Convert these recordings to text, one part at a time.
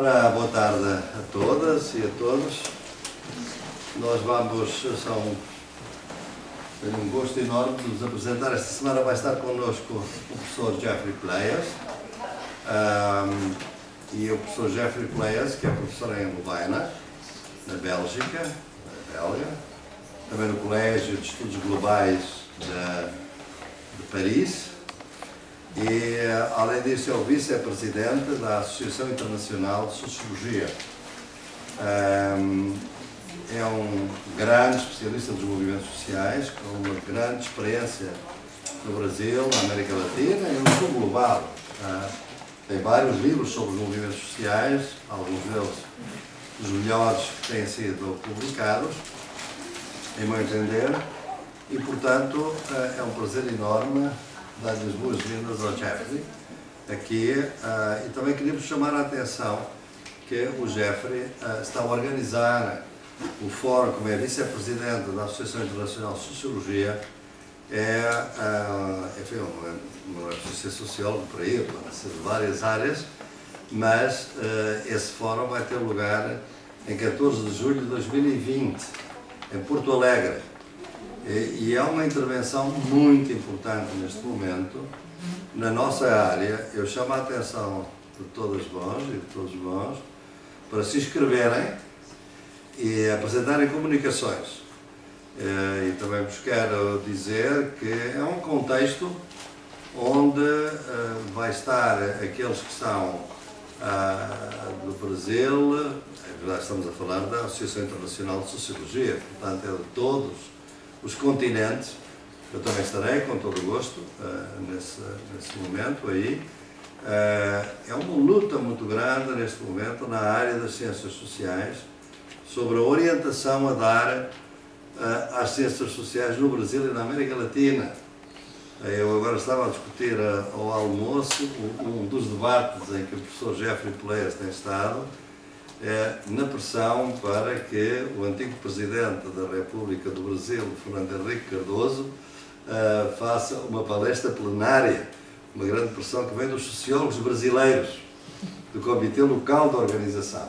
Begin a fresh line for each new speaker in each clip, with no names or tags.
Ora, boa tarde a todas e a todos. Tenho um gosto enorme de nos apresentar. Esta semana vai estar connosco o professor Jeffrey Pleyes. E o professor Jeffrey Pleyes, que é professor em Louvain, na Bélgica, também no Colégio de Estudos Globais de Paris. E, além disso, é o vice-presidente da Associação Internacional de Sociologia. É um grande especialista dos movimentos sociais, com uma grande experiência no Brasil, na América Latina e no sul global. Tem vários livros sobre os movimentos sociais, alguns deles os melhores que têm sido publicados, em meu entender, e, portanto, é um prazer enorme dar-lhe as boas-vindas ao Jeffrey aqui, e também queríamos chamar a atenção que o Jeffrey está a organizar o fórum, como é vice-presidente da Associação Internacional de Sociologia. Enfim, não é preciso ser sociólogo para ir, pode ser de várias áreas, mas esse fórum vai ter lugar em 14 de julho de 2020, em Porto Alegre. E é uma intervenção muito importante neste momento na nossa área. Eu chamo a atenção de todas vós e de todos vós para se inscreverem e apresentarem comunicações. E também vos quero dizer que é um contexto onde vai estar aqueles que são do Brasil. Já estamos a falar da Associação Internacional de Sociologia, portanto é de todos os continentes. Eu também estarei com todo o gosto nesse momento aí. É uma luta muito grande neste momento na área das ciências sociais sobre a orientação a dar às ciências sociais no Brasil e na América Latina. Eu agora estava a discutir ao almoço um dos debates em que o professor Jeffrey Pleyes tem estado, na pressão para que o antigo Presidente da República do Brasil, Fernando Henrique Cardoso, faça uma palestra plenária, uma grande pressão que vem dos sociólogos brasileiros, do Comitê Local da Organização.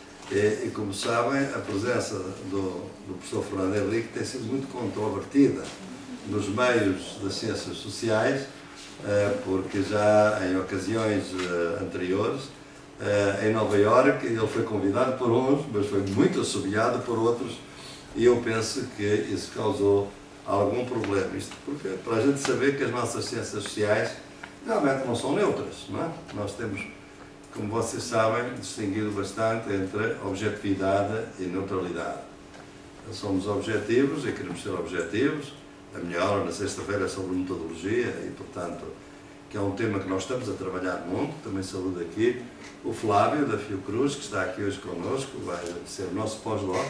E como sabem, a presença do professor Fernando Henrique tem sido muito controvertida nos meios das ciências sociais, porque já em ocasiões anteriores, em Nova Iorque, ele foi convidado por uns, mas foi muito assobiado por outros, e eu penso que isso causou algum problema. Isto porque, para a gente saber que as nossas ciências sociais realmente não são neutras, não é? Nós temos, como vocês sabem, distinguido bastante entre objetividade e neutralidade. Somos objetivos e queremos ser objetivos. A minha aula na sexta-feira é sobre metodologia e, portanto, que é um tema que nós estamos a trabalhar muito. Também saúdo aqui o Flávio, da Fiocruz, que está aqui hoje connosco, vai ser o nosso pós-doc,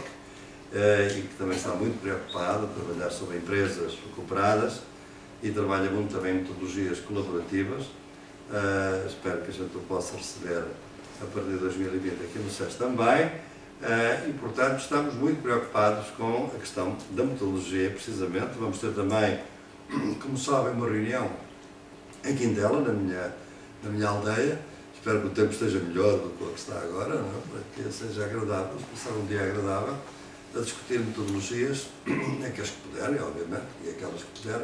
e que também está muito preocupado a trabalhar sobre empresas recuperadas e trabalha muito também em metodologias colaborativas. Espero que a gente o possa receber a partir de 2020 aqui no SES também. E, portanto, estamos muito preocupados com a questão da metodologia, precisamente. Vamos ter também, como sabem, uma reunião em Quintela, na minha aldeia. Espero que o tempo esteja melhor do que o que está agora, não é? Para que seja agradável, passar um dia agradável, a discutir metodologias, aquelas que puderem, obviamente, e aquelas que puderem,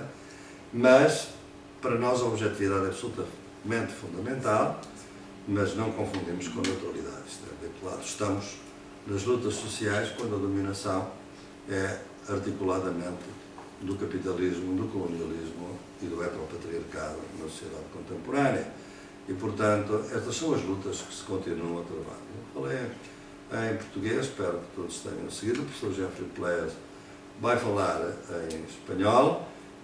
mas para nós a objetividade é absolutamente fundamental, mas não confundimos com a neutralidade. Isto é, de que lado estamos nas lutas sociais quando a dominação é articuladamente do capitalismo, do colonialismo e do heteropatriarcado na sociedade contemporânea. E, portanto, estas são as lutas que se continuam a travar. Eu falei em português, espero que todos tenham seguido. O professor Jeffrey Pleyes vai falar em espanhol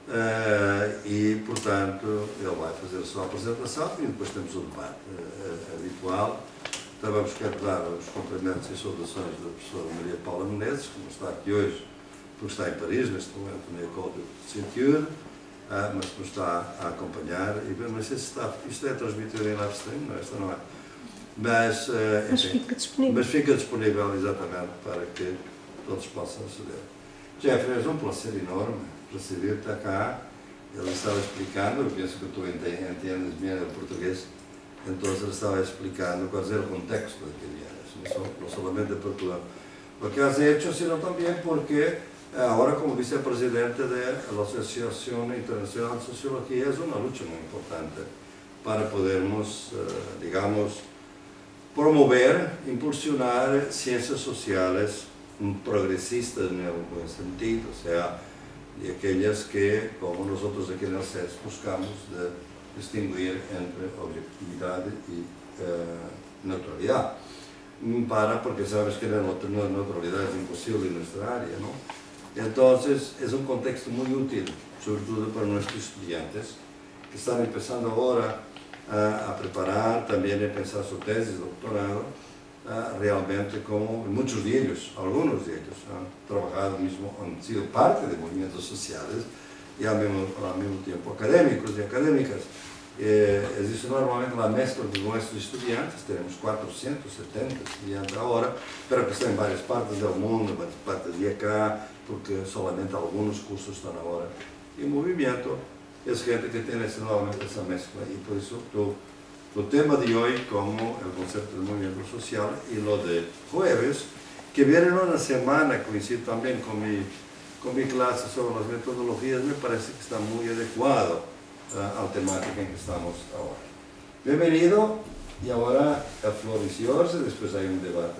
e, portanto, ele vai fazer a sua apresentação e depois temos o debate habitual. Então vamos querer dar os cumprimentos e saudações da professora Maria Paula Menezes, que não está aqui hoje porque está em Paris, neste momento, na École de Ceinture, mas que nos está a acompanhar. E não sei se isto é transmitido em live stream, não, esta não é. Mas
fica disponível.
Mas fica disponível, exatamente, para que todos possam aceder. Jeffrey, é um prazer enorme receber-te cá. Ele estava explicando, eu penso que tu entendes bem o português, Entonces estaba explicando cuál es el contexto de que vienes, no solamente porque lo que has hecho, sino también porque ahora como vicepresidente de la Asociación Internacional de Sociología es una lucha muy importante para podernos, digamos, promover, impulsionar ciencias sociales progresistas en el buen sentido, o sea, de aquellas que, como nosotros aquí en el CES, buscamos distinguir entre objetividad y neutralidad, porque sabes que la neutralidad es imposible en nuestra área, ¿no? Entonces es un contexto muy útil, sobre todo para nuestros estudiantes que están empezando ahora a preparar, también a pensar su tesis de doctorado, realmente como muchos de ellos, algunos de ellos han trabajado mismo, han sido parte de movimientos sociales y al mismo tiempo académicos y académicas. Existe normalmente la mezcla de nuestros estudiantes, tenemos 470 estudiantes ahora, pero que están en varias partes del mundo, en varias partes de acá, porque solamente algunos cursos están ahora. Y el movimiento es gente que tiene normalmente esa mezcla, y por eso el tema de hoy como el concepto del movimiento social y lo de jueves, que viene en una semana, coincide también con mi clase sobre las metodologías, me parece que está muy adecuado a la temática en que estamos ahora. Bienvenido, y ahora el floriciorse, después hay un debate.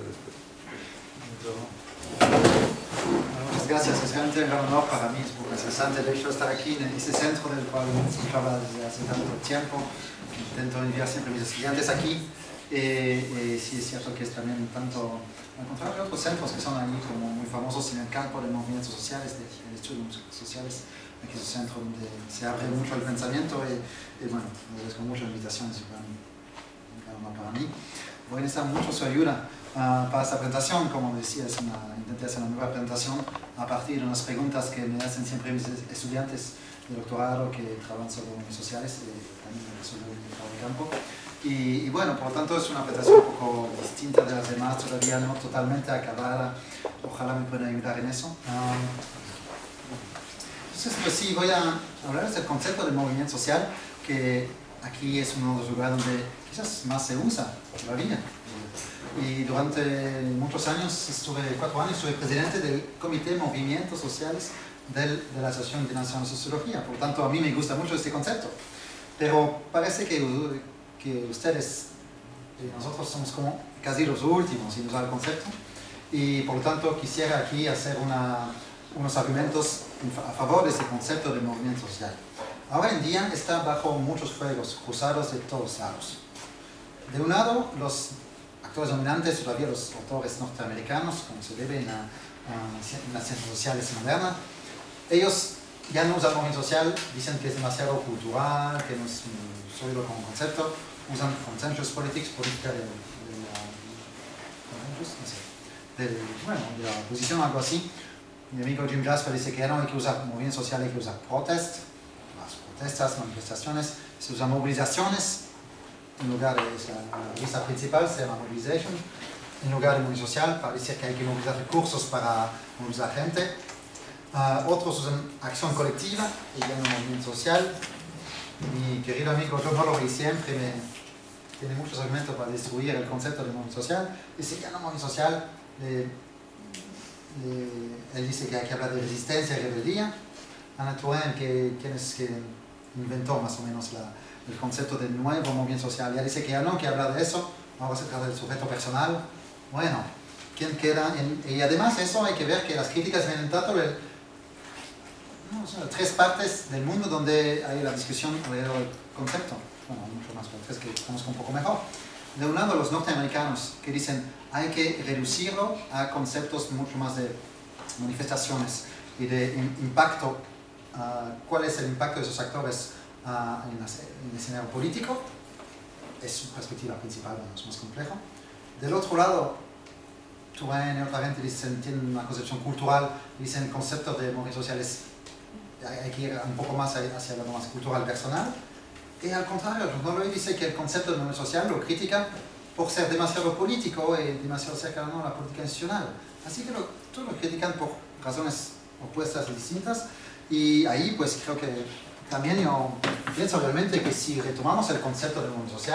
Muchas gracias, es realmente un gran honor para mí, es muy interesante de hecho estar aquí en este centro del cual escuchaba desde hace tanto tiempo. Intento enviar siempre a mis estudiantes aquí. Sí es cierto que es también tanto, al contrario de otros centros que son ahí como muy famosos en el campo de movimientos sociales, de estudios sociales. Aquí es un centro donde se abre mucho el pensamiento y bueno, agradezco mucho la invitación, es un gran honor para mí. Voy a necesitar mucho su ayuda para esta presentación. Como decía, intenté hacer una nueva presentación a partir de unas preguntas que me hacen siempre mis estudiantes de doctorado que trabajan sobre movimientos sociales, también sobre el campo. Y bueno, por lo tanto es una presentación un poco distinta de las demás, todavía no totalmente acabada. Ojalá me puedan ayudar en eso. Entonces, pues sí, voy a hablar del concepto de movimiento social, que aquí es uno de los lugares donde quizás más se usa todavía. Y durante muchos años, 4 años, estuve presidente del Comité de Movimientos Sociales de la Asociación Internacional de Sociología. Por lo tanto, a mí me gusta mucho este concepto. Pero parece que ustedes y nosotros somos como casi los últimos en usar el concepto. Y por lo tanto, quisiera aquí hacer unos argumentos a favor de este concepto de movimiento social. Ahora en día está bajo muchos fuegos cruzados de todos lados. De un lado, los actores dominantes, todavía los autores norteamericanos, como se debe en las ciencias sociales modernas, ellos ya no usan el movimiento social, dicen que es demasiado cultural, que no es sólido como concepto, usan consensus politics, política de la oposición, algo así. Mi amigo Jim Jasper dice que ya no hay que usar movimiento social, hay que usar protest, las protestas, manifestaciones, se usan movilizaciones, en lugar de la lista principal se llama mobilization, en lugar de movimiento social, para decir que hay que movilizar recursos para movilizar gente. Otros usan acción colectiva y ya no movimiento social. Mi querido amigo John Holloway siempre tiene muchos argumentos para destruir el concepto de movimiento social. Dice ya no movimiento social, él dice que hay que hablar de resistencia y rebeldía. Anna Turin, quien es que inventó más o menos el concepto de nuevo movimiento social, ya dice que ya no hay que hablar de eso, ahora se trata del sujeto personal. Bueno, ¿quién queda? Y además eso hay que ver que las críticas vienen tanto de son 3 partes del mundo donde hay la discusión alrededor del concepto. Bueno, mucho más, pero 3 que conozco un poco mejor. De un lado, los norteamericanos que dicen hay que reducirlo a conceptos mucho más de manifestaciones y de impacto. ¿Cuál es el impacto de esos actores en el escenario político? Es su perspectiva principal, bueno, es más complejo. Del otro lado, Turin y otra gente tienen una concepción cultural, dicen el concepto de movimientos sociales hay que ir un poco más hacia lo más cultural personal. Y al contrario, Holloway dice que el concepto de movimiento social lo critica por ser demasiado político y demasiado cercano a la política institucional. Así que todos lo critican por razones opuestas y distintas. Y ahí pues creo que también yo pienso realmente que si retomamos el concepto de movimiento social,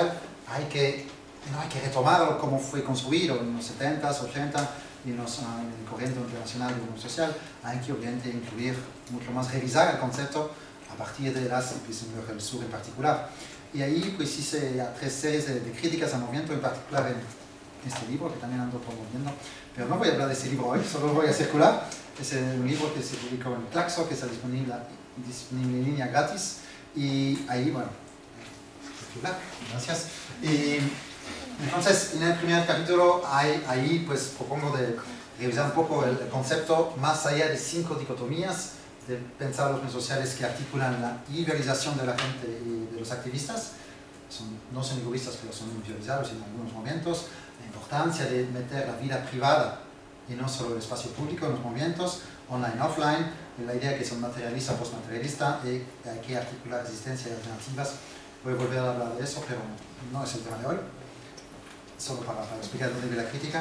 no hay que retomarlo como fue construido en los 70s, 80 y en el corriente internacional de movimiento social. Hay que obviamente incluir mucho más, revisar el concepto a partir de las epistemologías del sur en particular. Y ahí pues hice 3 series de críticas al movimiento, en particular en este libro que también ando promoviendo, pero no voy a hablar de este libro hoy, solo voy a circular. Es un libro que se publicó en Claxo, que está disponible en línea gratis, y ahí, bueno, circular, gracias. Y entonces, en el primer capítulo, ahí pues propongo de revisar un poco el concepto más allá de 5 dicotomías, de pensar los medios sociales que articulan la iberización de la gente y de los activistas. No son egoístas, pero son individualizados en algunos momentos. La importancia de meter la vida privada y no solo el espacio público en los movimientos, online, offline, la idea que son materialista, postmaterialista, y hay que articular resistencia y alternativas. Voy a volver a hablar de eso, pero no es el tema de hoy, solo para explicar dónde viene la crítica.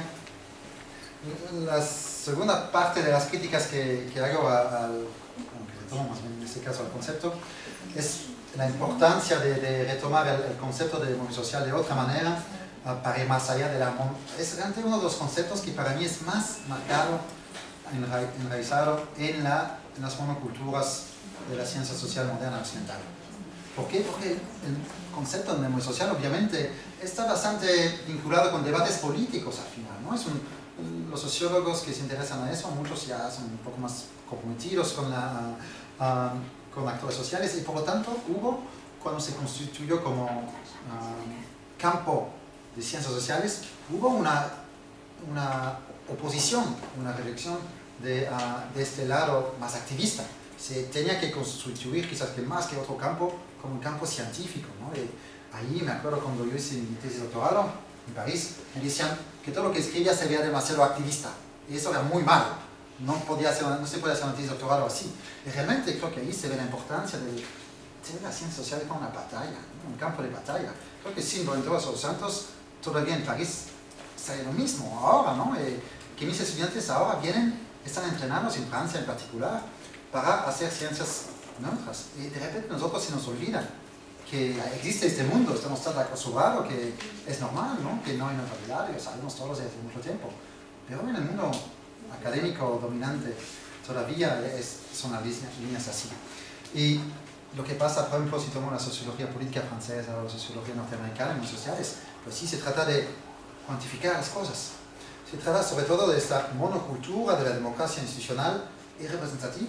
La segunda parte de las críticas que hago que retomo más bien en este caso al concepto, es la importancia de retomar el concepto de movimiento social de otra manera, para ir más allá de la... Es realmente uno de los conceptos que para mí es más marcado, enraizado en las monoculturas de la ciencia social moderna occidental. ¿Por qué? Porque el concepto de movimiento social obviamente está bastante vinculado con debates políticos al final, ¿no? Los sociólogos que se interesan a eso, muchos ya son un poco más comprometidos con actores sociales, y por lo tanto cuando se constituyó como campo de ciencias sociales, hubo una oposición, una reacción de este lado más activista. Se tenía que constituir quizás que más que otro campo como un campo científico, ¿no? Y ahí me acuerdo cuando yo hice mi tesis de doctorado en París, me decían que todo lo que escribía se veía demasiado activista, y eso era muy malo. No se puede hacer una tesis de doctorado así. Y realmente creo que ahí se ve la importancia de la ciencia social como una batalla, ¿no? Un campo de batalla. Creo que sin Todos los Santos, todavía en París sale lo mismo ahora, ¿no? Que mis estudiantes ahora están entrenados en Francia en particular para hacer ciencias neutras, y de repente nosotros se nos olvida que existe este mundo, estamos tan acostumbrados que es normal, ¿no? Que no hay neutralidad, lo sabemos todos desde hace mucho tiempo, pero en el mundo académico dominante todavía son las líneas así. Y lo que pasa, por ejemplo, si tomamos la sociología política francesa o la sociología norteamericana en los sociales, pues sí se trata de cuantificar las cosas. Se trata sobre todo de esta monocultura de la democracia institucional y representativa.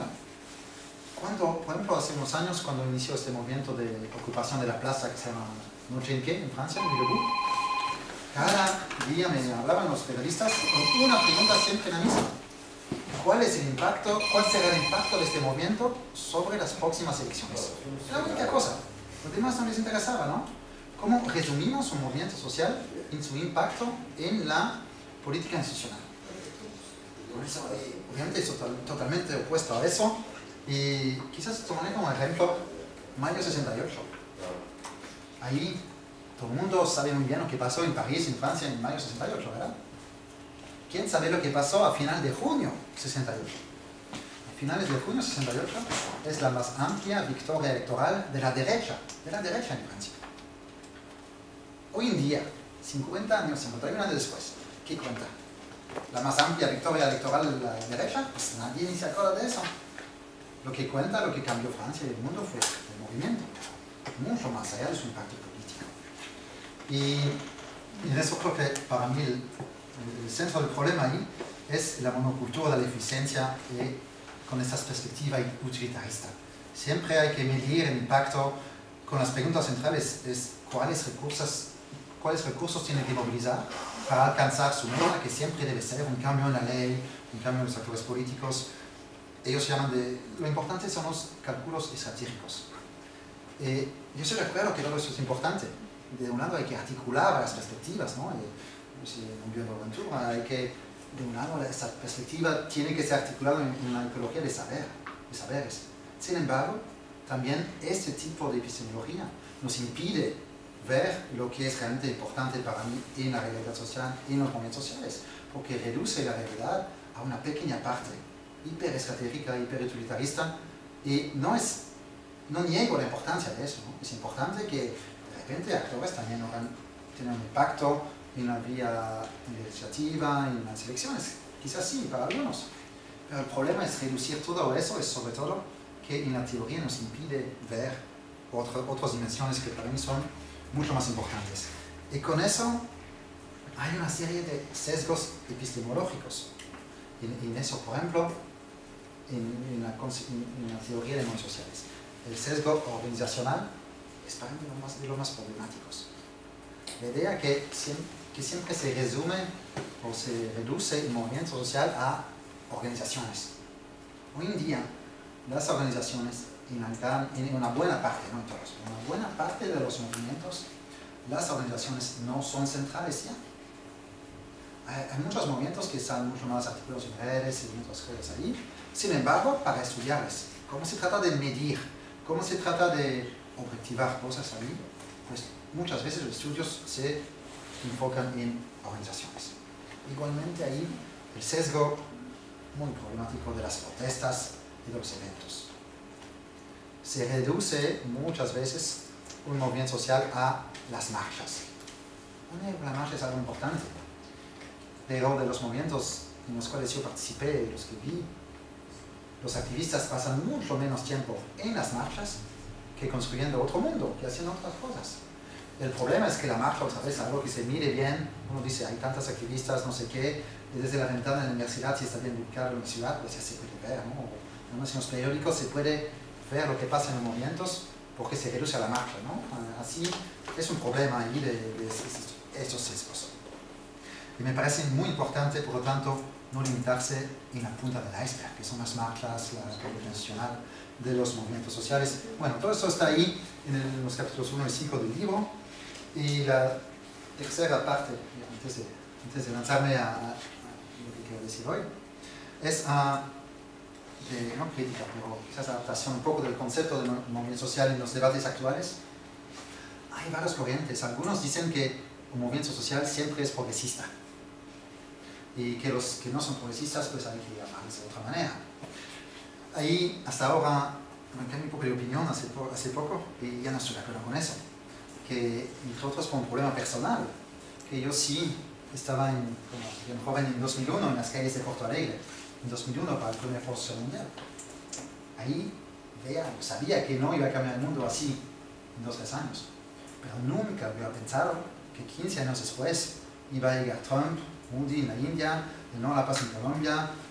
Por ejemplo, hace unos años, cuando inició este movimiento de ocupación de la plaza que se llama Noche en Qué, en Francia, en Mirabeau, cada día me hablaban los periodistas con una pregunta siempre la misma. ¿Cuál será el impacto de este movimiento sobre las próximas elecciones? Es la única cosa. Los demás no les interesaba, ¿no? ¿Cómo resumimos un movimiento social en su impacto en la política institucional? Por eso, obviamente, es totalmente opuesto a eso. Y quizás tomaré como ejemplo mayo 68. Ahí todo el mundo sabe muy bien lo que pasó en París, en Francia, en mayo 68, ¿verdad? ¿Quién sabe lo que pasó a final de junio 68? A finales de junio 68 es la más amplia victoria electoral de la derecha en Francia. Hoy en día, 50 años, 51 años después, ¿qué cuenta? ¿La más amplia victoria electoral de la derecha? Pues nadie ni se acuerda de eso. Lo que cuenta, lo que cambió Francia y el mundo fue el movimiento, mucho más allá de su impacto político. Y en eso creo que para mí el centro del problema ahí es la monocultura de la eficiencia con esta perspectiva utilitarista. Siempre hay que medir el impacto con las preguntas centrales, es cuáles recursos tiene que movilizar para alcanzar su meta, que siempre debe ser un cambio en la ley, un cambio en los actores políticos. Ellos llaman lo importante son los cálculos estratégicos. Yo estoy de acuerdo que todo eso es importante. De un lado hay que articular las perspectivas, ¿no? Si un Bonaventura, hay que, de un lado, esa perspectiva tiene que ser articulada en la ecología de saberes. Sin embargo, también este tipo de epistemología nos impide ver lo que es realmente importante para mí en la realidad social, en los movimientos sociales, porque reduce la realidad a una pequeña parte hiperestratégica, hiperutilitarista, y no niego la importancia de eso, ¿no? Es importante que de repente actores también hagan tener un impacto en la vía legislativa, en las elecciones. Quizás sí, para algunos. Pero el problema es reducir todo eso, es sobre todo que en la teoría nos impide ver otras dimensiones que para mí son mucho más importantes. Y con eso hay una serie de sesgos epistemológicos. En eso, por ejemplo, en la teoría de modos sociales. El sesgo organizacional es para mí de los más problemáticos. La idea que siempre se resume o se reduce el movimiento social a organizaciones. Hoy en día, las organizaciones, en una buena parte, no en todos, en una buena parte de los movimientos, las organizaciones no son centrales ya. Hay muchos movimientos que están mucho más articulados en redes y otras cosas ahí. Sin embargo, para estudiarles, cómo se trata de medir, cómo se trata de objetivar cosas ahí, pues muchas veces los estudios se enfocan en organizaciones. Igualmente ahí el sesgo muy problemático de las protestas y de los eventos. Se reduce muchas veces un movimiento social a las marchas. La marcha es algo importante, pero de los movimientos en los cuales yo participé, los que vi, los activistas pasan mucho menos tiempo en las marchas que construyendo otro mundo, que haciendo otras cosas. El problema es que la marcha, otra vez, algo que se mide bien, uno dice, hay tantos activistas, no sé qué, y desde la ventana de la universidad, si está bien ubicada la universidad, pues ya se puede ver, ¿no? En los periódicos se puede ver lo que pasa en los movimientos porque se reduce a la marcha, ¿no? Así es un problema ahí de estos sesgos. Y me parece muy importante, por lo tanto, no limitarse en la punta del iceberg, que son las marchas, la convencional de los movimientos sociales. Bueno, todo esto está ahí en los capítulos 1 y 5 del libro. Y la tercera parte, antes de lanzarme a lo que quiero decir hoy, es no crítica, pero quizás adaptación un poco del concepto de movimiento social en los debates actuales. Hay varias corrientes. Algunos dicen que un movimiento social siempre es progresista y que los que no son progresistas pues hay que llamarles de otra manera. Ahí hasta ahora me cambié un poco de opinión hace poco y ya no estoy de acuerdo con eso. Que entre otros por un problema personal, que yo sí estaba como joven en 2001 en las calles de Porto Alegre, en 2001 para el primer Foro Social Mundial. Ahí sabía que no iba a cambiar el mundo así en 2 o 3 años, pero nunca había pensado que 15 años después iba a llegar Trump, Modi en la India, el no a la paz en Colombia,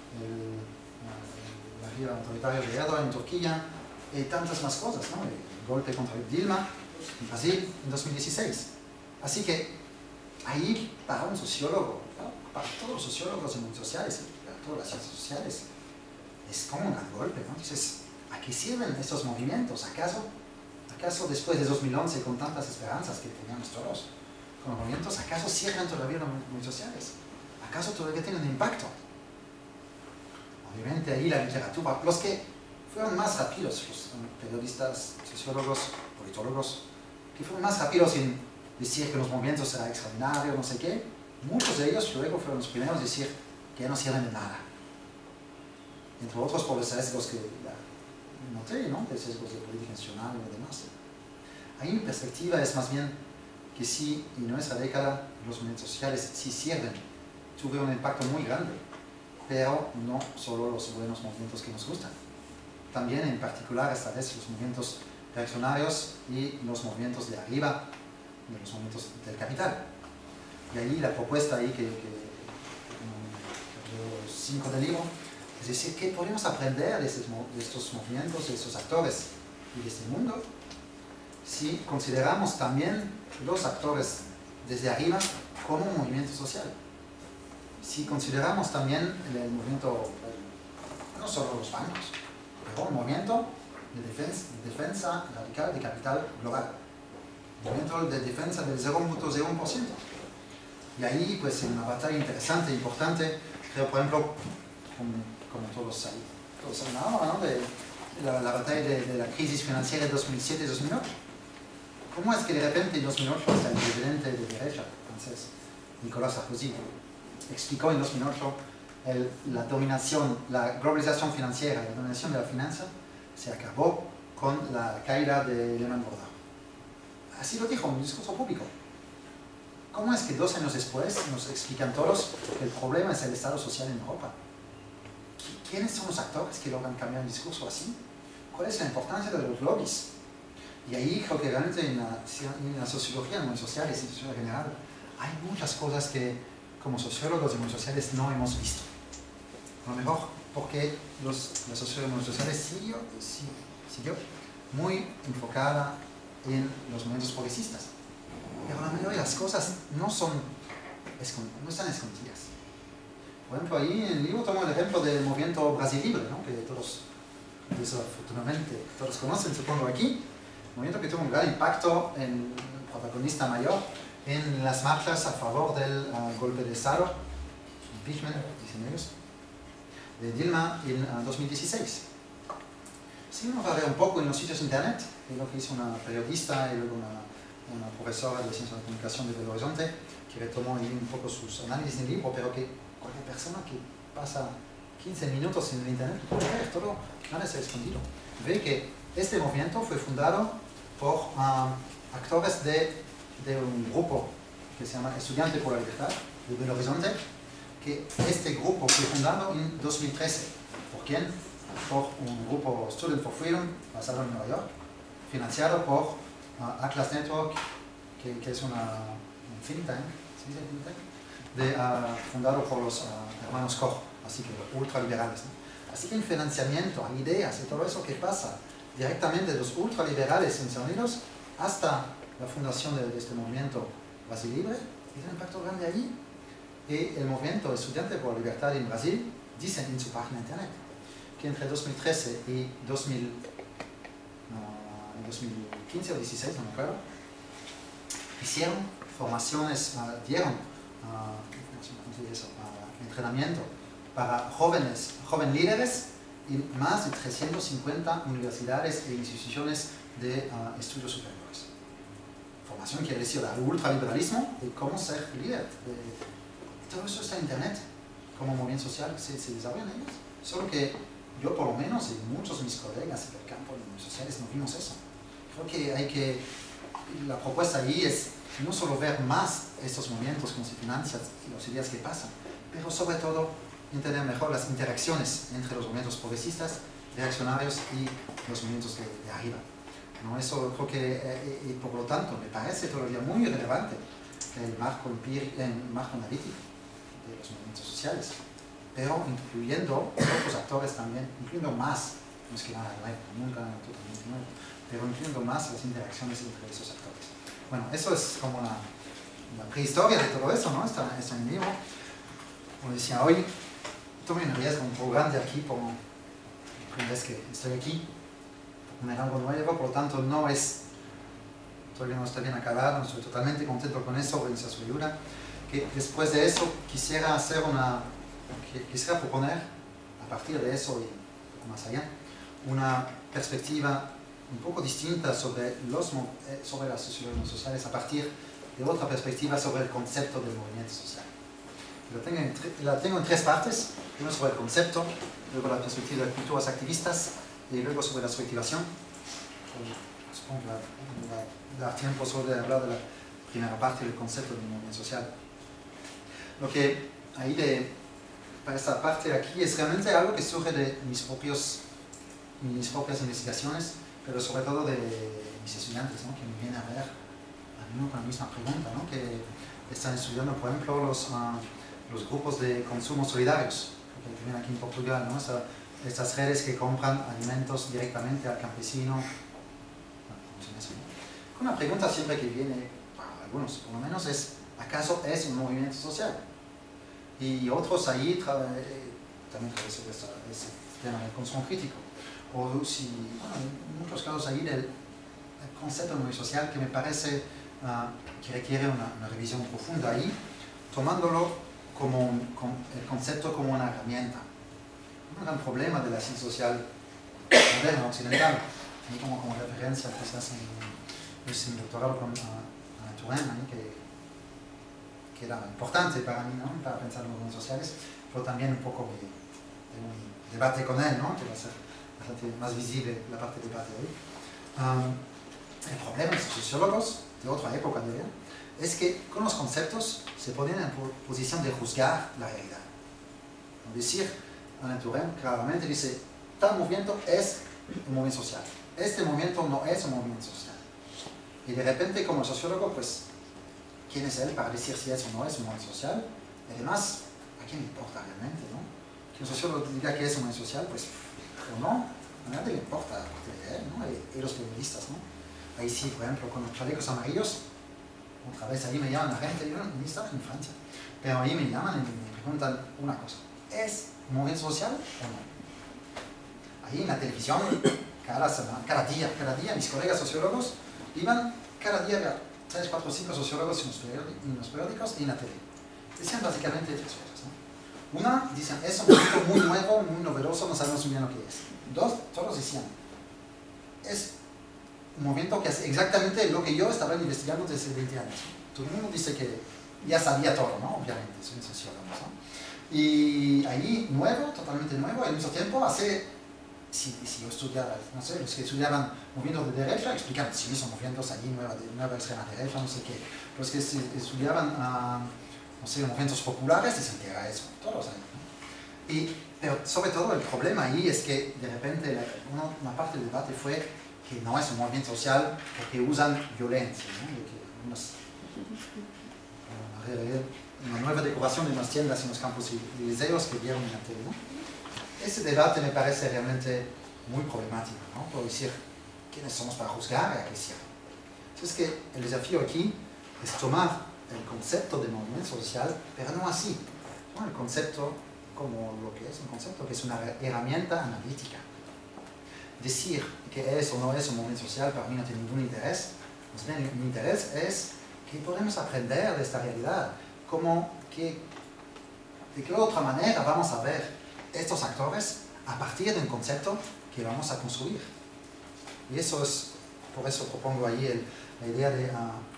la gira autoritaria de Erdogan en Turquía, y tantas más cosas, ¿no? El golpe contra Dilma en Brasil en 2016. Así que ahí para un sociólogo, ¿no? Para todos los sociólogos de movimientos sociales, para todas las ciencias sociales, es como un gran golpe, ¿no? Entonces, ¿a qué sirven estos movimientos? ¿Acaso después de 2011, con tantas esperanzas que teníamos todos con los movimientos, acaso sirven todavía los movimientos sociales? ¿Acaso todavía tienen impacto? Obviamente ahí la literatura, los que fueron más rápidos, los periodistas, sociólogos, politólogos, que fueron más rápidos en decir que los movimientos eran extraordinarios, no sé qué, muchos de ellos luego fueron los primeros en decir que ya no sirven de nada. Entre otros por los sesgos que noté, ¿no? De sesgos de política nacional y demás. Ahí mi perspectiva es más bien que sí, en nuestra década, los movimientos sociales sí sirven, tuvieron un impacto muy grande, pero no solo los buenos movimientos que nos gustan. También en particular esta vez los movimientos reaccionarios y los movimientos de arriba, de los movimientos del capital. Y ahí la propuesta ahí que capítulo 5 del libro, es decir, ¿qué podemos aprender de estos movimientos, de estos actores y de este mundo? Si consideramos también los actores desde arriba como un movimiento social. Si consideramos también el movimiento, no solo los bancos, pero un movimiento de defensa radical de capital global. Un movimiento de defensa del 0.01%. Y ahí, pues, en una batalla interesante, importante, creo, por ejemplo, como todos saben ahora, ¿no? de la batalla de la crisis financiera de 2007-2008. ¿Cómo es que de repente en 2008 hasta el presidente de derecha francés, Nicolas Sarkozy, explicó en 2008 la dominación, la globalización financiera, la dominación de la finanza se acabó con la caída de Lehman Brothers? Así lo dijo en un discurso público. ¿cómo es que 2 años después nos explican todos que el problema es el Estado social en Europa? ¿Quiénes son los actores que logran cambiar el discurso así? ¿Cuál es la importancia de los lobbies? Y ahí creo que realmente en la sociología, en los sociales, en sociología general, hay muchas cosas que como sociólogos de movimientos sociales no hemos visto. A lo mejor porque la sociología de movimientos sociales siguió muy enfocada en los movimientos progresistas. Pero la mayoría de las cosas no están escondidas. Por ejemplo, ahí en el libro tomo el ejemplo del movimiento Brasil Libre, ¿no? Que todos, desafortunadamente, todos conocen, supongo, aquí. Un movimiento que tuvo un gran impacto en el protagonista mayor en las marchas a favor del golpe de Estado, impeachment, dicen ellos, de Dilma en 2016. Si uno va a ver un poco en los sitios de internet, es lo que hizo una periodista y luego una profesora de Ciencias de la Comunicación de Belo Horizonte, que retomó ahí un poco sus análisis en el libro, pero que cualquier persona que pasa 15 minutos en el internet puede ver todo, nada es escondido. Ve que este movimiento fue fundado por actores de un grupo que se llama Estudiantes por la Libertad de Belo Horizonte, que este grupo fue fundado en 2013. ¿Por quién? Por un grupo Student for Freedom, basado en Nueva York, financiado por Atlas Network, que es un think tank, ¿sí? Fundado por los hermanos Koch, así que ultraliberales, ¿no? Así que el financiamiento, hay ideas y todo eso que pasa directamente de los ultraliberales en Estados Unidos hasta la fundación de este movimiento Brasil Libre, tiene un impacto grande allí. Y el movimiento Estudiante por la Libertad en Brasil dice en su página de internet que entre 2013 y 2015 o 2016, no me acuerdo, hicieron formaciones, dieron entrenamiento para jóvenes líderes en más de 350 universidades e instituciones de estudios superiores. Formación quiere decir el ultraliberalismo de cómo ser líder. Todo eso está en internet, como movimiento social se desarrollan ellos. Solo que yo por lo menos y muchos de mis colegas del campo de movimientos sociales no vimos eso. Creo que la propuesta ahí es no solo ver más estos movimientos, cómo se financian, las ideas que pasan, pero sobre todo entender mejor las interacciones entre los movimientos progresistas, reaccionarios y los movimientos de arriba. ¿No? Eso creo que, y por lo tanto, me parece todavía muy relevante el marco analítico de los movimientos sociales, pero incluyendo otros actores también, incluyendo más, no es que nada nuevo, nunca totalmente nuevo, pero incluyendo más las interacciones entre esos actores. Bueno, eso es como la prehistoria de todo eso, ¿no? Está en el libro. Como decía, hoy tomé un riesgo un poco grande aquí, por la primera vez que estoy aquí, comer algo nuevo, por lo tanto todavía no está bien acabado, no estoy totalmente contento con eso, con esa ayuda. Que después de eso quisiera proponer, a partir de eso y un poco más allá, una perspectiva un poco distinta sobre las sociologías sociales a partir de otra perspectiva sobre el concepto del movimiento social. La tengo en 3 partes, uno sobre el concepto, luego la perspectiva de culturas activistas y luego sobre la subjetivación. Supongo que va a dar tiempo sobre hablar de la primera parte del concepto del movimiento social. Lo que hay para esta parte de aquí es realmente algo que surge de mis propias investigaciones, pero sobre todo de mis estudiantes, ¿no? Que me vienen a ver a mí con la misma pregunta, ¿no? Que están estudiando, por ejemplo, los grupos de consumo solidarios, que tienen aquí en Portugal, ¿no? Estas redes que compran alimentos directamente al campesino. Una pregunta siempre que viene, para algunos por lo menos, es: ¿acaso es un movimiento social? Y otros ahí también sobre ese tema del consumo crítico. O si, en muchos casos ahí el concepto de movimiento social que me parece que requiere una revisión profunda ahí, tomándolo el concepto como una herramienta. Un gran problema de la ciencia social moderna, occidental, y como referencia quizás en mi doctorado con Turin, que era importante para mí, ¿no? Para pensar en los movimientos sociales, pero también un poco de un debate con él, ¿no? Que va a ser bastante más visible la parte de debate hoy. El problema es que los sociólogos de otra época, diría, es que con los conceptos se ponen en posición de juzgar la realidad. Decir, Alain Touraine claramente dice, tal movimiento es un movimiento social, este movimiento no es un movimiento social. Y de repente, como sociólogo, pues, ¿quién es él para decir si es o no es un movimiento social? Y además, ¿a quién le importa realmente, no? Que un sociólogo diga que es un movimiento social, pues, o no, a nadie le importa, aparte de él, ¿no? Y los periodistas, ¿no? Ahí sí, por ejemplo, con los chalecos amarillos, otra vez ahí me llaman la gente, yo ni estaba en Francia, pero ahí me llaman y me preguntan una cosa, ¿es un movimiento social o no? Ahí en la televisión, cada día mis colegas sociólogos iban cada día a ver 3, 4, 5 sociólogos en los periódicos y en la tele. Decían básicamente 3 cosas, ¿no? Una, dicen, es un movimiento muy nuevo, muy novedoso, no sabemos muy bien lo que es. 2, todos decían, es un movimiento que hace exactamente lo que yo estaba investigando desde 20 años. Todo el mundo dice que ya sabía todo, ¿no? Obviamente, soy sociólogo, ¿no? Y ahí, nuevo, totalmente nuevo, y al mismo tiempo hace, si yo estudiara, no sé, los que estudiaban movimientos de derecha explicaban, sí, son movimientos allí, nueva extrema derecha, no sé qué. Los que estudiaban, no sé, movimientos populares, dicen que era eso, todos ahí, ¿no? Pero sobre todo el problema ahí es que de repente una parte del debate fue que no es un movimiento social porque usan violencia, ¿no? Una nueva decoración de unas tiendas en los campos elíseos que vieron en la tele, ¿no? Ese debate me parece realmente muy problemático, ¿no? Por decir, ¿quiénes somos para juzgar y a qué sirve? Entonces, que el desafío aquí es tomar el concepto de movimiento social, pero no así, ¿no? El concepto como lo que es un concepto, que es una herramienta analítica. Decir que es o no es un movimiento social para mí no tiene ningún interés. Más bien, mi interés es que podemos aprender de esta realidad, de qué otra manera vamos a ver estos actores a partir de un concepto que vamos a construir. Y eso es, por eso propongo ahí la idea de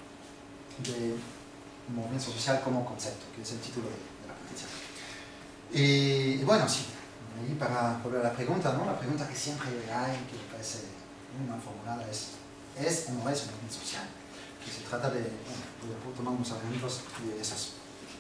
movimiento social como concepto, que es el título de la petición. Y bueno, sí, ahí para volver a la pregunta, ¿no? La pregunta que siempre hay, que me parece muy mal formulada, ¿es o no es un movimiento social? Que se trata de tomar unos argumentos de esos.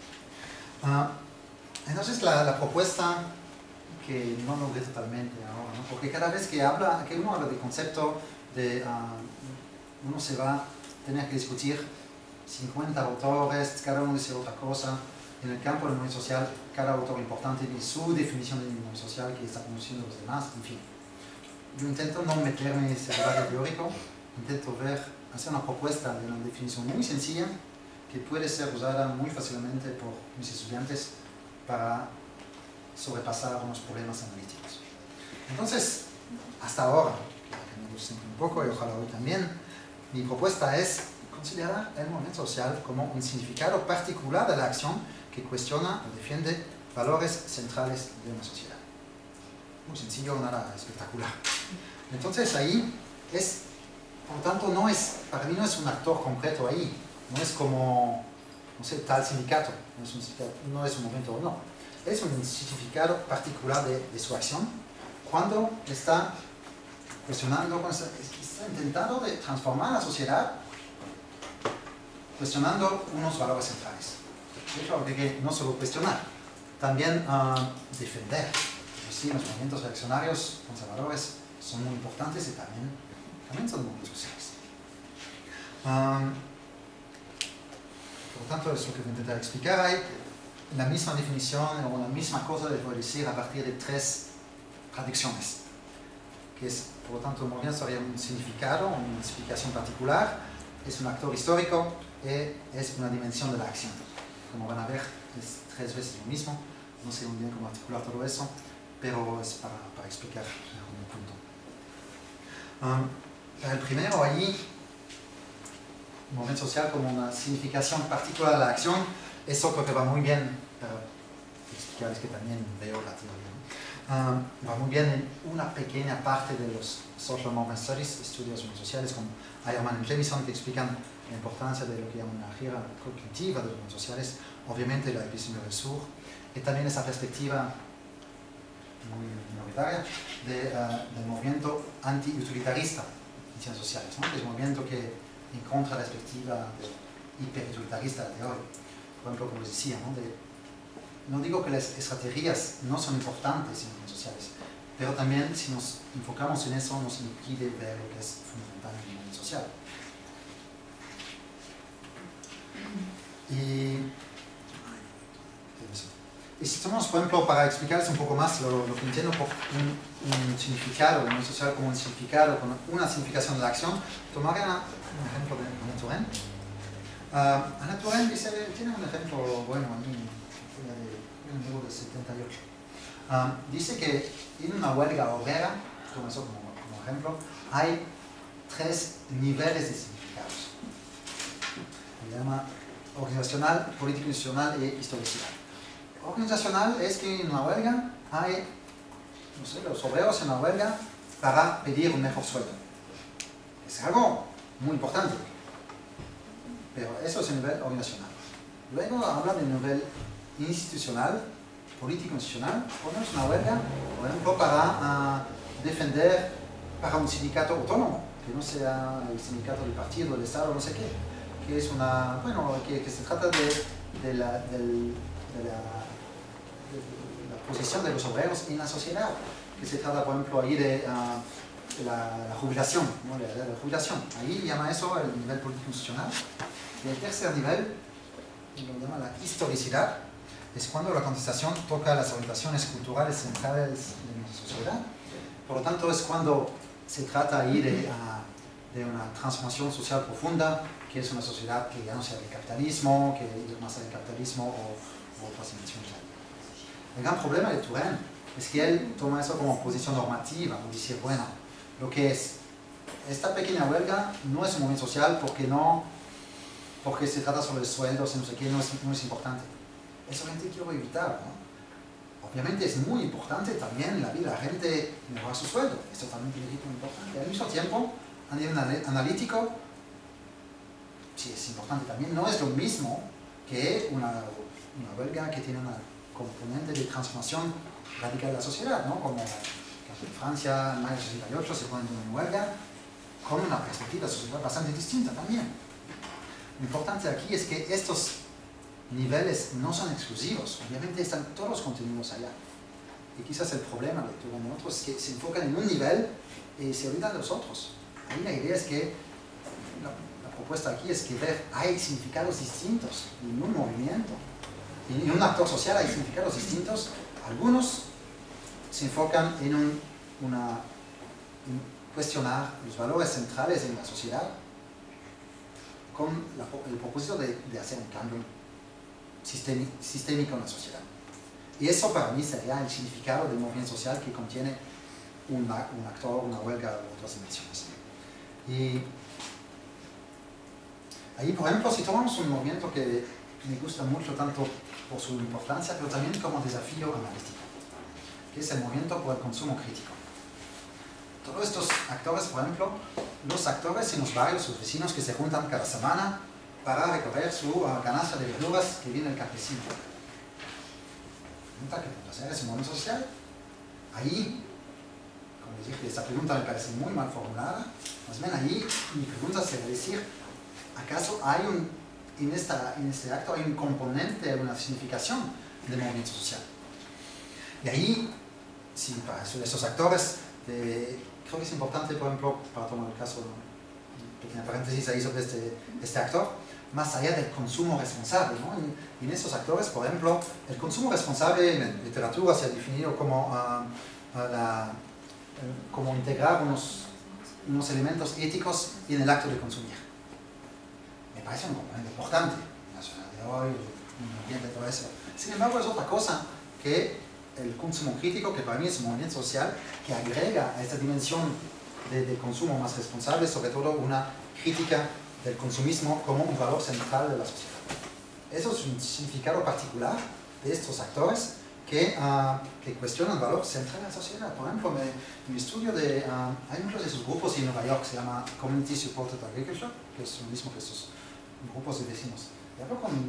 Entonces la propuesta que no logré totalmente ahora, ¿no? Porque cada vez que uno habla de concepto, uno se va a tener que discutir 50 autores, cada uno dice otra cosa. En el campo del movimiento social, cada autor importante tiene su definición del movimiento social que está conociendo los demás, en fin. Yo intento no meterme en ese debate teórico, intento hacer una propuesta de una definición muy sencilla que puede ser usada muy fácilmente por mis estudiantes para sobrepasar unos problemas analíticos. Entonces, hasta ahora, que me guste un poco y ojalá hoy también, mi propuesta es considerar el movimiento social como un significado particular de la acción que cuestiona o defiende valores centrales de una sociedad. Muy sencillo, nada espectacular. Entonces ahí por lo tanto, para mí no es un actor concreto ahí, no es como, no sé, tal sindicato, no es un movimiento o no. Es un significado particular de su acción cuando está cuestionando, está intentando de transformar la sociedad cuestionando unos valores centrales. Claro que no solo cuestionar, también defender. Sí, los movimientos reaccionarios, conservadores, son muy importantes y también son movimientos sociales. Por lo tanto, es lo que voy a intentar explicar. Hay la misma definición o la misma cosa de poder decir a partir de 3 traducciones. Que es, por lo tanto, el movimiento había un significado, una explicación particular, es un actor histórico y es una dimensión de la acción. Como van a ver, es 3 veces lo mismo. No sé muy bien cómo articular todo eso, pero es para explicar un punto. El primero, allí, movimiento social como una significación particular de la acción, eso creo que va muy bien para explicarles que también veo la teoría. Va muy bien en una pequeña parte de los social movement studies, estudios sociales como Eiermann y Jamieson, que explican la importancia de lo que llaman la jerarquía cognitiva de los movimientos sociales, obviamente la epistemología del sur, y también esa perspectiva muy minoritaria del movimiento anti-utilitarista en ciencias sociales, ¿no? Que es un movimiento que en contra de la perspectiva hiperutilitarista de hoy. Por ejemplo, como les decía, no digo que las estrategias no son importantes en redes sociales, pero también si nos enfocamos en eso nos impide ver lo que es fundamental en el mundo social. Y si tomamos, por ejemplo, para explicarles un poco más lo que entiendo por un significado, un social como un significado, con una significación de la acción, tomaré un ejemplo de Hannah Toren. Hannah Toren tiene un ejemplo bueno a mí, de un libro de 78. Dice que en una huelga obrera, tomo eso como ejemplo, hay 3 niveles de significados. Se llama organizacional, político-institucional e historicidad. Organizacional es que en una huelga hay, no sé, los obreros en la huelga para pedir un mejor sueldo. Es algo muy importante, pero eso es el nivel organizacional. Luego habla del nivel institucional, político-institucional. Ponemos una huelga, por ejemplo, para defender para un sindicato autónomo, que no sea el sindicato del partido, del Estado, no sé qué, que es una, bueno, que se trata de la posición de los obreros en la sociedad, que se trata, por ejemplo, ahí de la jubilación, ¿no? La jubilación. Ahí llama eso el nivel político-institucional. Y el tercer nivel, lo llama la historicidad, es cuando la contestación toca las orientaciones culturales centrales de nuestra sociedad. Por lo tanto, es cuando se trata ahí de una transformación social profunda, que es una sociedad que ya no sea del capitalismo, que es más del capitalismo o otras dimensiones. El gran problema de Toren es que él toma eso como posición normativa, o dice, bueno, lo que es esta pequeña huelga no es un movimiento social porque se trata sobre sueldos y no sé qué, no es importante. Eso la gente quiere evitar, ¿no? Obviamente es muy importante también la vida de la gente mejorar su sueldo, esto también tiene que ser muy importante. Al mismo tiempo, a nivel analítico, sí es importante también, no es lo mismo que una huelga que tiene una componente de transformación radical de la sociedad, ¿no? Como en Francia, en mayo de 68 se pone en huelga con una perspectiva social bastante distinta también. Lo importante aquí es que estos niveles no son exclusivos, obviamente están todos los contenidos allá. Y quizás el problema de Toren y otros es que se enfocan en un nivel y se olvidan de los otros. Ahí la idea es que, la propuesta aquí es que hay significados distintos en un movimiento. En un actor social hay significados distintos. Algunos se enfocan en cuestionar los valores centrales en la sociedad con el propósito de hacer un cambio sistémico en la sociedad. Y eso para mí sería el significado del movimiento social que contiene un actor, una huelga u otras dimensiones. Y ahí, por ejemplo, si tomamos un movimiento que me gusta mucho tanto por su importancia, pero también como desafío analítico, que es el movimiento por el consumo crítico. Todos estos actores, por ejemplo, los actores en los barrios, sus vecinos que se juntan cada semana para recoger su canasta de verduras que viene del campesino. Pregunta que puede hacer es un movimiento social. Ahí, como les dije, esta pregunta me parece muy mal formulada. Más bien ahí mi pregunta sería decir, ¿acaso hay en este acto hay un componente, una significación del movimiento social? Y ahí, sí, para estos actores, creo que es importante, por ejemplo, para tomar el caso, un pequeño paréntesis ahí sobre este actor, más allá del consumo responsable, ¿no? En estos actores, por ejemplo, el consumo responsable en la literatura se ha definido como, como integrar unos elementos éticos en el acto de consumir. Me parece un componente importante, la sociedad de hoy, el ambiente, todo eso. Sin embargo, es otra cosa que el consumo crítico, que para mí es un movimiento social que agrega a esta dimensión de consumo más responsable, sobre todo una crítica del consumismo como un valor central de la sociedad. Eso es un significado particular de estos actores que cuestionan el valor central de la sociedad. Por ejemplo, en mi estudio hay muchos de esos grupos en Nueva York, se llama Community Supported Agriculture, que es lo mismo que estos grupos de vecinos. Y hablo con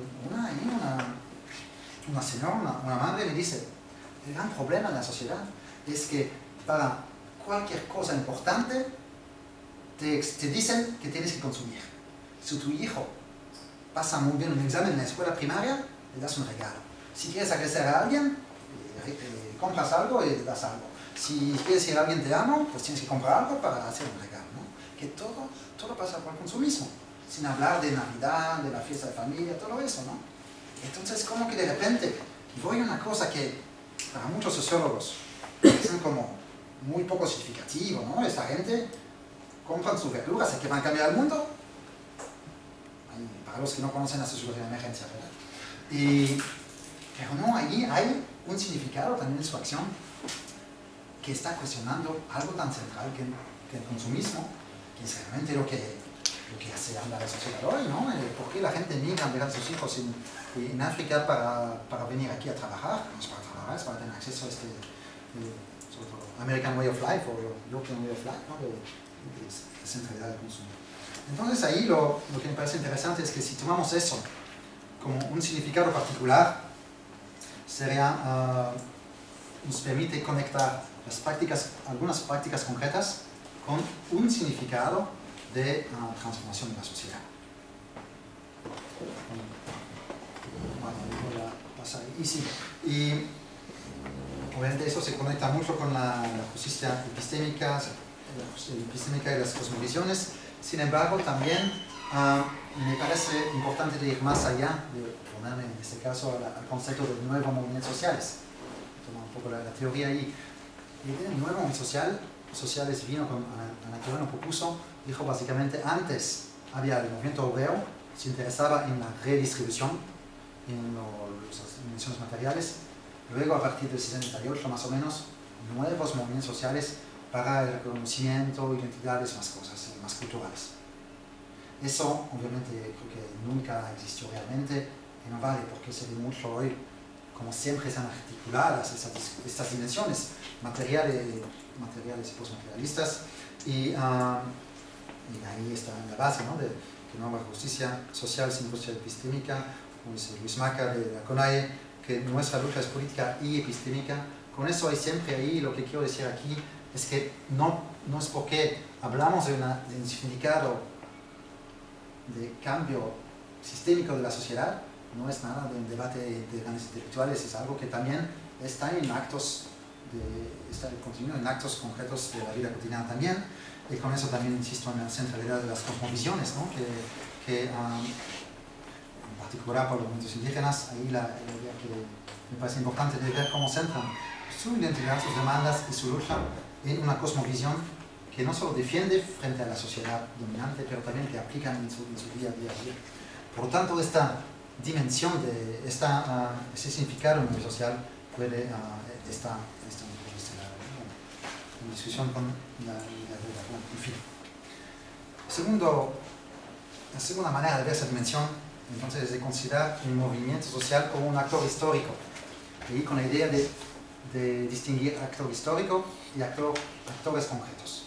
una señora, una madre, me dice, el gran problema de la sociedad es que para cualquier cosa importante te dicen que tienes que consumir. Si tu hijo pasa muy bien un examen en la escuela primaria, le das un regalo. Si quieres agradecer a alguien, compras algo y le das algo. Si quieres decir a alguien te amo, pues tienes que comprar algo para hacer un regalo, ¿no? Que todo pasa por el consumismo, sin hablar de Navidad, de la fiesta de familia, todo eso, ¿no? Entonces, como que de repente, voy a una cosa que para muchos sociólogos es como muy poco significativo, ¿no? Esta gente compra sus verduras, ¿es que van a cambiar el mundo? Para los que no conocen la sociología de emergencia, ¿verdad? Pero no, allí hay un significado también en su acción que está cuestionando algo tan central que el consumismo, que es realmente lo que hace andar la sociedad hoy, ¿no? ¿Por qué la gente migra a ver a sus hijos en África para venir aquí a trabajar? No es para trabajar, es para tener acceso a este sobre todo, American Way of Life o European Way of Life, ¿no? de centralidad del consumo. Entonces ahí lo que me parece interesante es que si tomamos eso como un significado particular, nos permite conectar algunas prácticas concretas con un significado de transformación de la sociedad. Voy a pasar. Y obviamente eso se conecta mucho con la justicia epistémica y las cosmovisiones. Sin embargo, también me parece importante ir más allá, de ponerme en este caso al concepto de nuevos movimientos sociales. Tomar un poco la teoría ahí. La idea de nuevo movimiento sociales vino con Anatoliano Popuso, dijo básicamente antes había el movimiento obrero, se interesaba en la redistribución, en las dimensiones materiales, luego a partir del 68 más o menos, nuevos movimientos sociales para el reconocimiento, identidades, más cosas, más culturales. Eso obviamente creo que nunca existió realmente y no vale porque se ve mucho hoy como siempre están articuladas estas dimensiones materiales y postmaterialistas y ahí está la base, ¿no? de nueva justicia social sin justicia epistémica, como dice Luis Maca de la CONAIE, que nuestra lucha es política y epistémica. Con eso hay siempre ahí, lo que quiero decir aquí es que no es porque hablamos de un significado de cambio sistémico de la sociedad, no es nada de un debate de grandes intelectuales, es algo que también está en actos en actos concretos de la vida cotidiana también, y con eso también insisto en la centralidad de las cosmovisiones, ¿no? que en particular para los movimientos indígenas, ahí la idea que me parece importante de ver cómo centran su identidad, sus demandas y su lucha en una cosmovisión que no solo defiende frente a la sociedad dominante, pero también que aplican en su día a día. Por lo tanto, esta dimensión de ese significado social puede estar en discusión con la en fin. La segunda manera de ver esa dimensión entonces es de considerar un movimiento social como un actor histórico, y con la idea de distinguir actor histórico y actores concretos.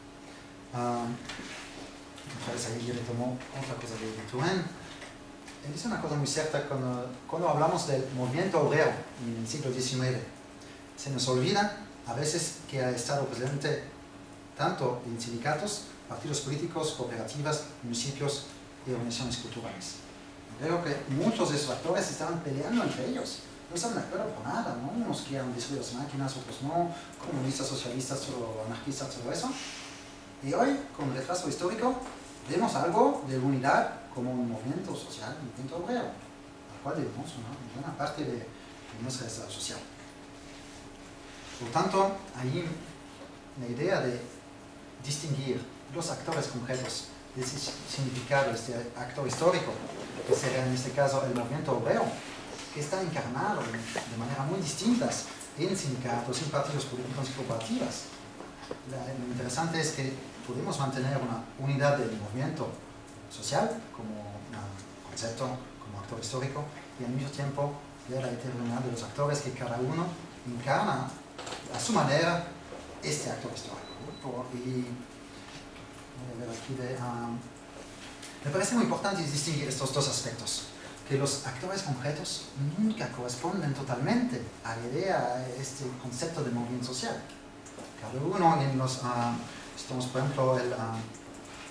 Entonces ahí yo le tomo otra cosa de Turén. Él dice una cosa muy cierta cuando hablamos del movimiento obrero en el siglo XIX. Se nos olvida a veces que ha estado presente tanto en sindicatos, partidos políticos, cooperativas, municipios y organizaciones culturales. Creo que muchos de esos actores estaban peleando entre ellos. No estaban de acuerdo por nada, ¿no? Unos querían destruir las máquinas, otros no, comunistas, socialistas, o anarquistas, todo eso. Y hoy, con retraso histórico, vemos algo de unidad como un movimiento social, un movimiento obrero, al cual debemos una buena parte de nuestra estado social. Por lo tanto, ahí la idea de distinguir los actores concretos de ese significado, este actor histórico, que sería en este caso el movimiento obrero, que está encarnado de manera muy distintas en sindicatos, en partidos políticos y cooperativas. Lo interesante es que podemos mantener una unidad del movimiento social como un concepto, como actor histórico, y al mismo tiempo ver la heterogeneidad de los actores que cada uno encarna a su manera este actor histórico. Y voy a ver aquí me parece muy importante distinguir estos dos aspectos, que los actores concretos nunca corresponden totalmente a la idea, a este concepto de movimiento social. Cada uno en estamos por ejemplo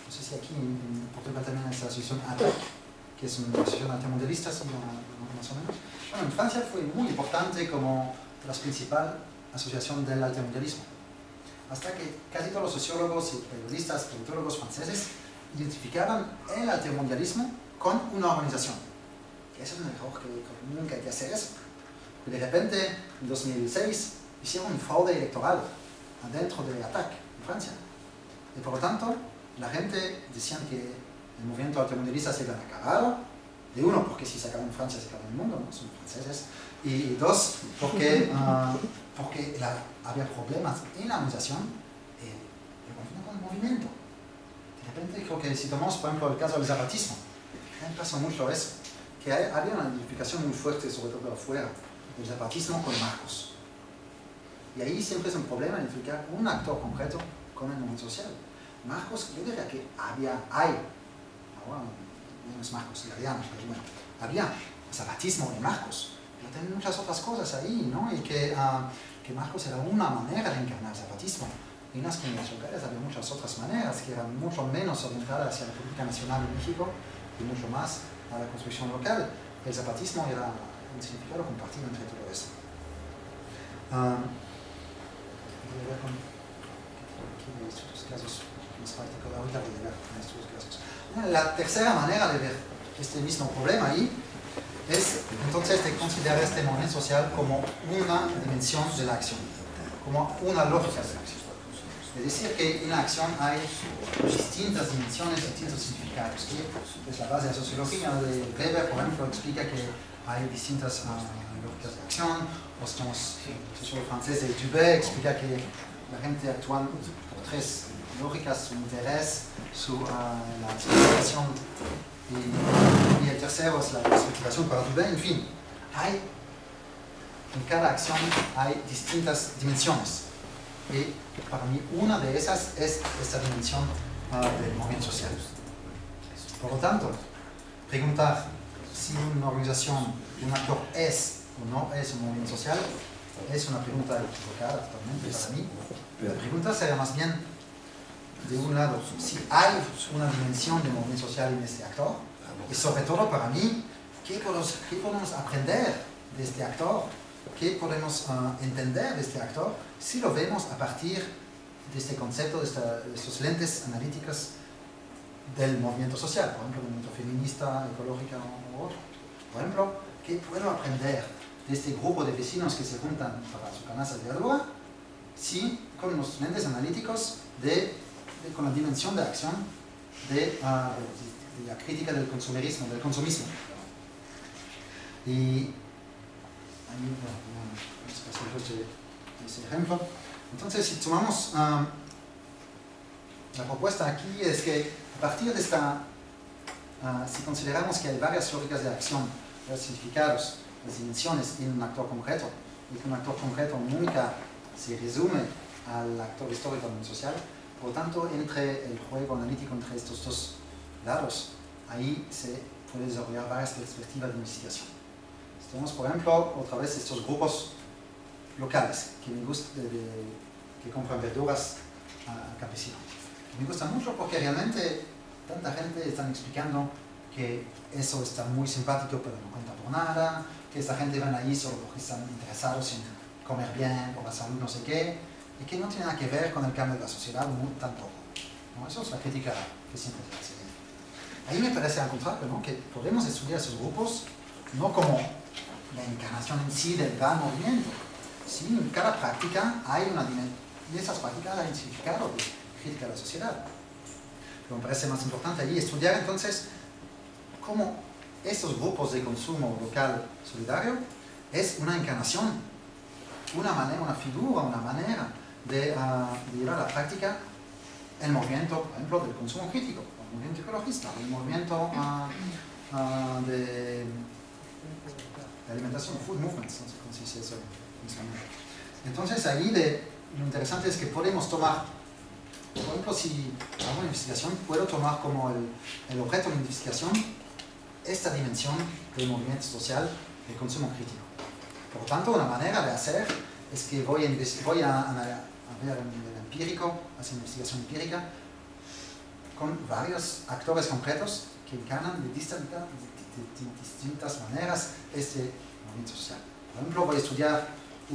no sé si aquí en Portugal también es la asociación ATAC, que es una asociación altermundialista, más o menos. Bueno, en Francia fue muy importante como la principal asociación del altermundialismo, hasta que casi todos los sociólogos y periodistas, politólogos franceses identificaban el altermundialismo con una organización. Que ese es un error que nunca hay que hacer eso. Y de repente, en 2006, hicieron un fraude electoral adentro de ATAC, en Francia. Y por lo tanto, la gente decía que el movimiento altermundialista se iba a acabar. De uno, porque si se acaba en Francia, se acaba en el mundo, ¿no? Son franceses. Y dos, porque, había problemas en la organización con el movimiento. De repente, creo que si tomamos, por ejemplo, el caso del zapatismo, pasó mucho eso, que había una identificación muy fuerte, sobre todo afuera, del zapatismo con Marcos. Y ahí siempre es un problema identificar un actor concreto con el movimiento social. Marcos, yo diría que hay, ahora no es Marcos, italiano, pero bueno, había zapatismo de Marcos, pero también muchas otras cosas ahí, ¿no? Y que Marcos era una manera de encarnar el zapatismo. Y en las comunidades locales había muchas otras maneras que eran mucho menos orientadas hacia la política nacional en México y mucho más a la construcción local. El zapatismo era un significado compartido entre todo eso. La tercera manera de ver este mismo problema ahí es entonces de considerar este movimiento social como una dimensión de la acción, como una lógica de la acción. Es decir, que en la acción hay distintas dimensiones, distintos significados, que es la base de la sociología de Weber, por ejemplo, explica que hay distintas lógicas de acción. Los sociólogos franceses de Dubé explica que la gente actúa por tres lógicas: su interés, la explotación y el tercero es la explotación para Dubé. En fin, en cada acción hay distintas dimensiones. Y para mí una de esas es esta dimensión del movimiento social. Por lo tanto, preguntar si una organización, un actor es o no es un movimiento social, es una pregunta equivocada totalmente para mí. La pregunta sería más bien, de un lado, si hay una dimensión de movimiento social en este actor, y sobre todo para mí, ¿qué podemos aprender de este actor? ¿Qué podemos entender de este actor si lo vemos a partir de este concepto, de estos lentes analíticos del movimiento social, por ejemplo, el movimiento feminista, ecológico o otro? Por ejemplo, ¿qué puedo aprender de este grupo de vecinos que se juntan para su canasta de verdura si con los lentes analíticos con la dimensión de acción de la crítica del consumerismo, del consumismo? Y ese ejemplo. Entonces, si tomamos la propuesta aquí es que a partir de esta, si consideramos que hay varias lógicas de acción, los significados, las dimensiones en un actor concreto, y que un actor concreto nunca se resume al actor histórico y social, por lo tanto, entre el juego analítico entre estos dos lados, ahí se puede desarrollar varias perspectivas de investigación. Tenemos, por ejemplo, otra vez estos grupos locales que me gustan, que compran verduras a campesinos. Me gusta mucho porque realmente tanta gente está explicando que eso está muy simpático pero no cuenta por nada, que esta gente van ahí solo porque están interesados en comer bien, por la salud, no sé qué, y que no tiene nada que ver con el cambio de la sociedad tampoco. ¿No? Eso es la crítica que siempre se hace. Ahí me parece al contrario, ¿no? Que podemos estudiar esos grupos no como la encarnación en sí del gran movimiento. Sí, en cada práctica hay una dimensión, y esas prácticas hay un significado de crítica de la sociedad. Pero me parece más importante allí estudiar entonces cómo estos grupos de consumo local solidario es una encarnación, una manera, una figura, una manera de llevar a la práctica el movimiento, por ejemplo, del consumo crítico, el movimiento ecologista, el movimiento de alimentación, food movements, no sé cómo se dice eso en español. Entonces ahí lo interesante es que podemos tomar, por ejemplo, si hago una investigación, puedo tomar como el objeto de investigación esta dimensión del movimiento social de consumo crítico. Por lo tanto, una manera de hacer es que voy a ver a nivel empírico, hacer una investigación empírica, con varios actores concretos que encarnan de distintas maneras este movimiento social. Por ejemplo, voy a estudiar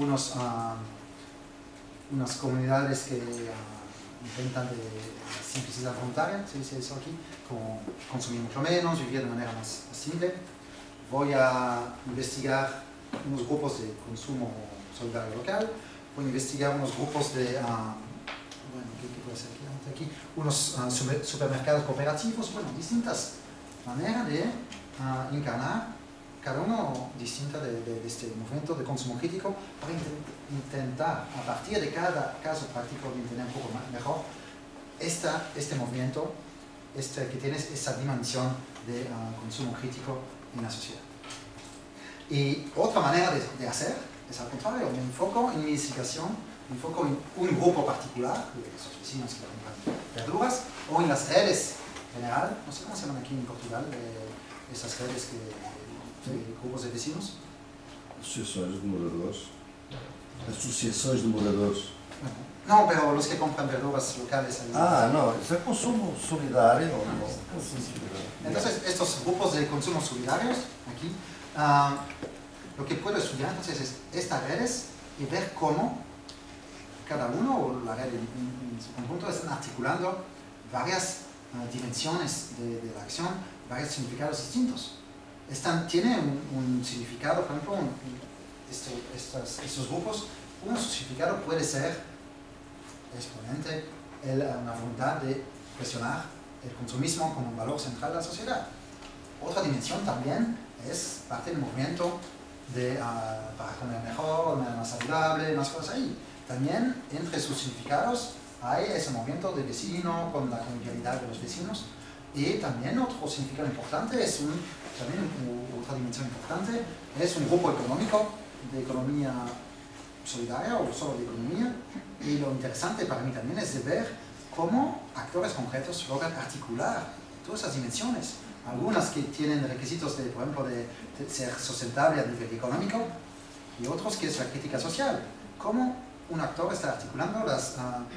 unas comunidades que intentan de simplicidad voluntaria, se dice eso aquí, como consumir mucho menos, vivir de manera más simple. Voy a investigar unos grupos de consumo solidario local, voy a investigar unos grupos de, ¿qué puede ser aquí? Unos supermercados cooperativos, bueno, distintas maneras de encarnar, cada uno distinta de este movimiento de consumo crítico, para intentar, a partir de cada caso práctico, entender un poco mejor este movimiento que tiene esa dimensión de consumo crítico en la sociedad. Y otra manera de hacer es al contrario, me enfoco en mi investigación, me enfoco en un grupo particular, de esos vecinos que compran verduras, o en las redes en general, no sé cómo se llaman aquí en Portugal, esas redes de grupos de vecinos.
Asociações de moradores. Associações de moradores.
No, pero los que compran verduras locales. Ahí.
No, eso es consumo solidario.
Entonces, estos grupos de consumo solidarios, aquí, lo que puedo estudiar entonces es estas redes y ver cómo cada uno, o la red en su conjunto, están articulando varias dimensiones de la acción, varios significados distintos. Tiene un significado, por ejemplo, estos grupos, un significado puede ser exponente una voluntad de cuestionar el consumismo como un valor central de la sociedad. Otra dimensión también es parte del movimiento para comer mejor, de manera más saludable, más cosas ahí. También entre sus significados hay ese movimiento de vecino con la convivialidad de los vecinos. Y también otro significado importante otra dimensión importante es un grupo económico de economía solidaria o solo de economía. Y lo interesante para mí también es de ver cómo actores concretos logran articular todas esas dimensiones. Algunas que tienen requisitos, por ejemplo, de ser sustentable a nivel económico, y otros que es la crítica social. Cómo un actor está articulando los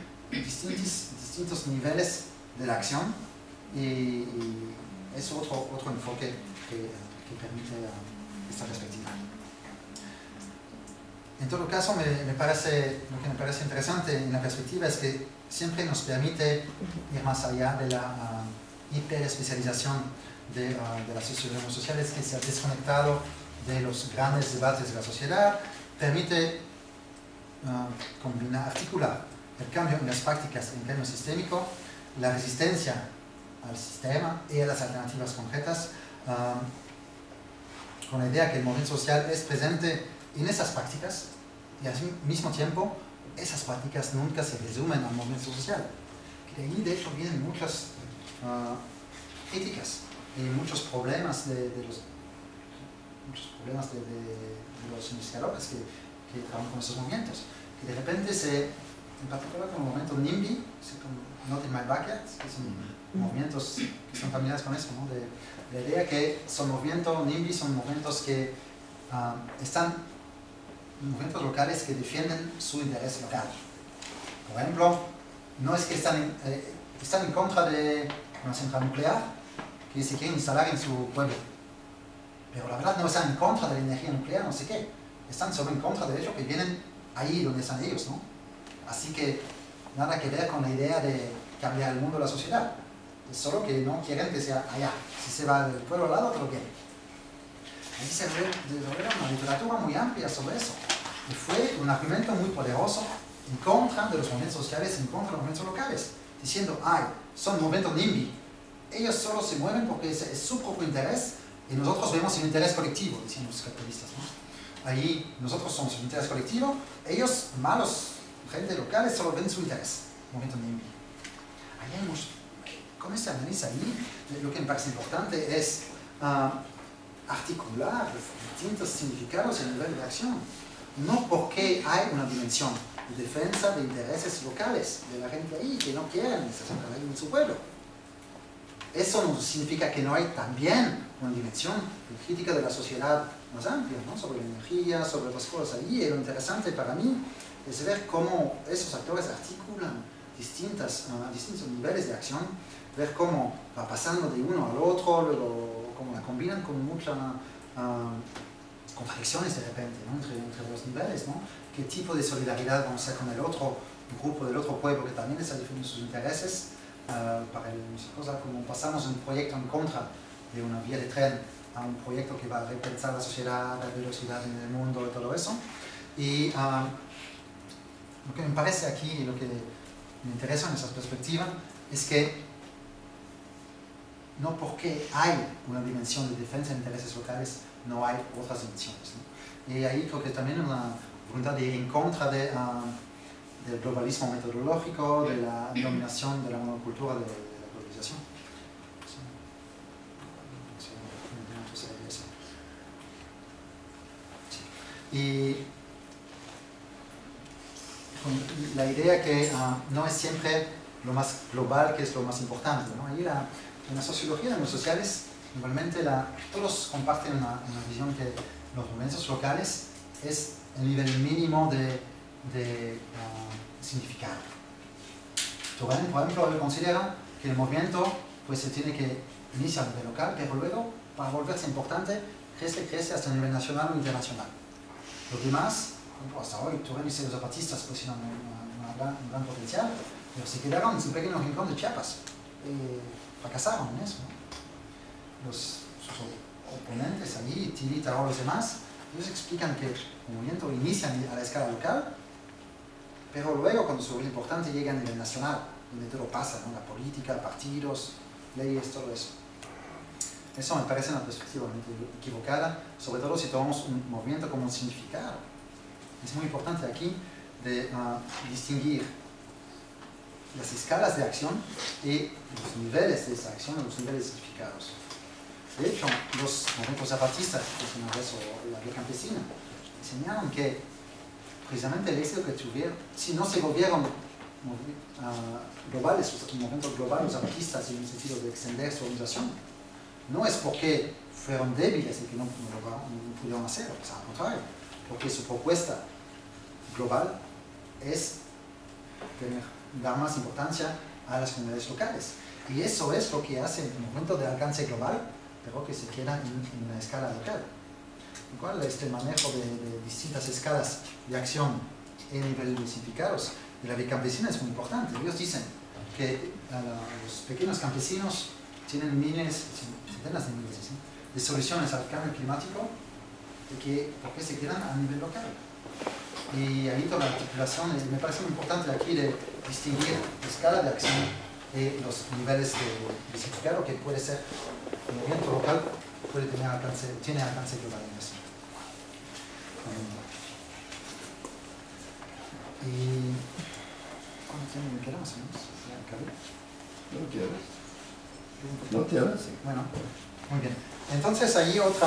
distintos niveles de la acción, y es otro enfoque que permite esta perspectiva. En todo caso, lo que me parece interesante en la perspectiva es que siempre nos permite ir más allá de la hiperespecialización de las sociologías sociales, que se ha desconectado de los grandes debates de la sociedad, permite articular el cambio en las prácticas en plano sistémico, la resistencia al sistema y a las alternativas concretas, con la idea que el movimiento social es presente en esas prácticas, y al mismo tiempo esas prácticas nunca se resumen al movimiento social. Que de ahí de hecho vienen muchas críticas y muchos problemas de los investigadores que trabajan con esos movimientos. Que de repente en particular con el movimiento NIMBY, Not in My Backyard, que son movimientos que son familiares con eso, ¿no? De la idea que NIMBY son movimientos que movimientos locales que defienden su interés local. Por ejemplo, no es que están en contra de una central nuclear que se quieren instalar en su pueblo, pero la verdad no están en contra de la energía nuclear, no sé qué, están solo en contra de ello que vienen ahí donde están ellos, ¿no? Así que nada que ver con la idea de cambiar el mundo, la sociedad, es solo que no quieren que sea allá. Si se va del pueblo al lado, pero ¿qué? Ahí se desarrolla una literatura muy amplia sobre eso. Y fue un argumento muy poderoso en contra de los movimientos sociales, en contra de los movimientos locales, diciendo, son movimientos NIMBY, ellos solo se mueven porque es su propio interés, y nosotros vemos el interés colectivo, decían los capitalistas, ¿no? Ahí nosotros somos el interés colectivo, ellos, malos, gente locales, solo ven su interés, movimiento NIMBY. Con este análisis ahí, lo que me parece importante es articular distintos significados en el nivel de acción. No porque hay una dimensión de defensa de intereses locales de la gente ahí que no quieren estacionar en su pueblo. Eso no significa que no hay también una dimensión de crítica de la sociedad más amplia, ¿no? Sobre la energía, sobre otras cosas ahí. Y lo interesante para mí es ver cómo esos actores articulan distintos niveles de acción ver cómo va pasando de uno al otro, luego cómo la combinan con muchas contradicciones de repente, ¿no? entre los niveles, ¿no? Qué tipo de solidaridad vamos a hacer con el otro grupo del otro pueblo que también está defendiendo sus intereses, para cosa como pasamos un proyecto en contra de una vía de tren a un proyecto que va a repensar la sociedad, la velocidad en el mundo y todo eso. Y lo que me parece aquí, lo que me interesa en esa perspectiva, es que no porque hay una dimensión de defensa de intereses locales, no hay otras dimensiones, ¿no? Y ahí creo que también una voluntad de ir en contra del globalismo metodológico, de la dominación de la monocultura de la globalización. Y la idea que no es siempre lo más global que es lo más importante, ¿no? Ahí en la sociología de los sociales, igualmente todos comparten una visión que los movimientos locales es el nivel mínimo de significado. Turén, por ejemplo, él considera que el movimiento pues, se tiene que iniciar a nivel local, pero luego, para volverse importante, crece hasta el nivel nacional o internacional. Los demás, hasta hoy, Turén dice que los zapatistas pues, tienen un gran potencial, pero se quedaron en su pequeño rincón de Chiapas. Fracasaron en eso, ¿no? Sus oponentes allí, Tirita o los demás, ellos explican que el movimiento inicia a la escala local, pero luego cuando su importante llega a nivel nacional, donde todo pasa, ¿no? La política, partidos, leyes, todo eso. Eso me parece una perspectiva equivocada, sobre todo si tomamos un movimiento como un significado. Es muy importante aquí de distinguir las escalas de acción y los niveles de esa acción y los niveles de significados. De hecho, los movimientos zapatistas, que una vez la vía campesina, enseñaron que precisamente el éxito que tuvieron, si no se volvieron globales, los movimientos globales zapatistas en el sentido de extender su organización, no es porque fueron débiles y que no pudieron hacerlo, o sea, al contrario, porque su propuesta global es dar más importancia a las comunidades locales. Y eso es lo que hace el movimiento de alcance global, pero que se queda en una escala local. Igual este manejo de distintas escalas de acción en nivel de significados de la vía campesina es muy importante. Ellos dicen que los pequeños campesinos tienen miles, centenas de miles, ¿sí?, de soluciones al cambio climático porque se quedan a nivel local. Y ahí toda la articulación, me parece muy importante aquí de distinguir la escala de acción y los niveles de significado que puede ser el movimiento local tiene alcance global en eso. Y ¿cuánto tiempo me queda más o menos?
¿No quieres? ¿No quieres? Sí.
Bueno, muy bien. Entonces ahí otro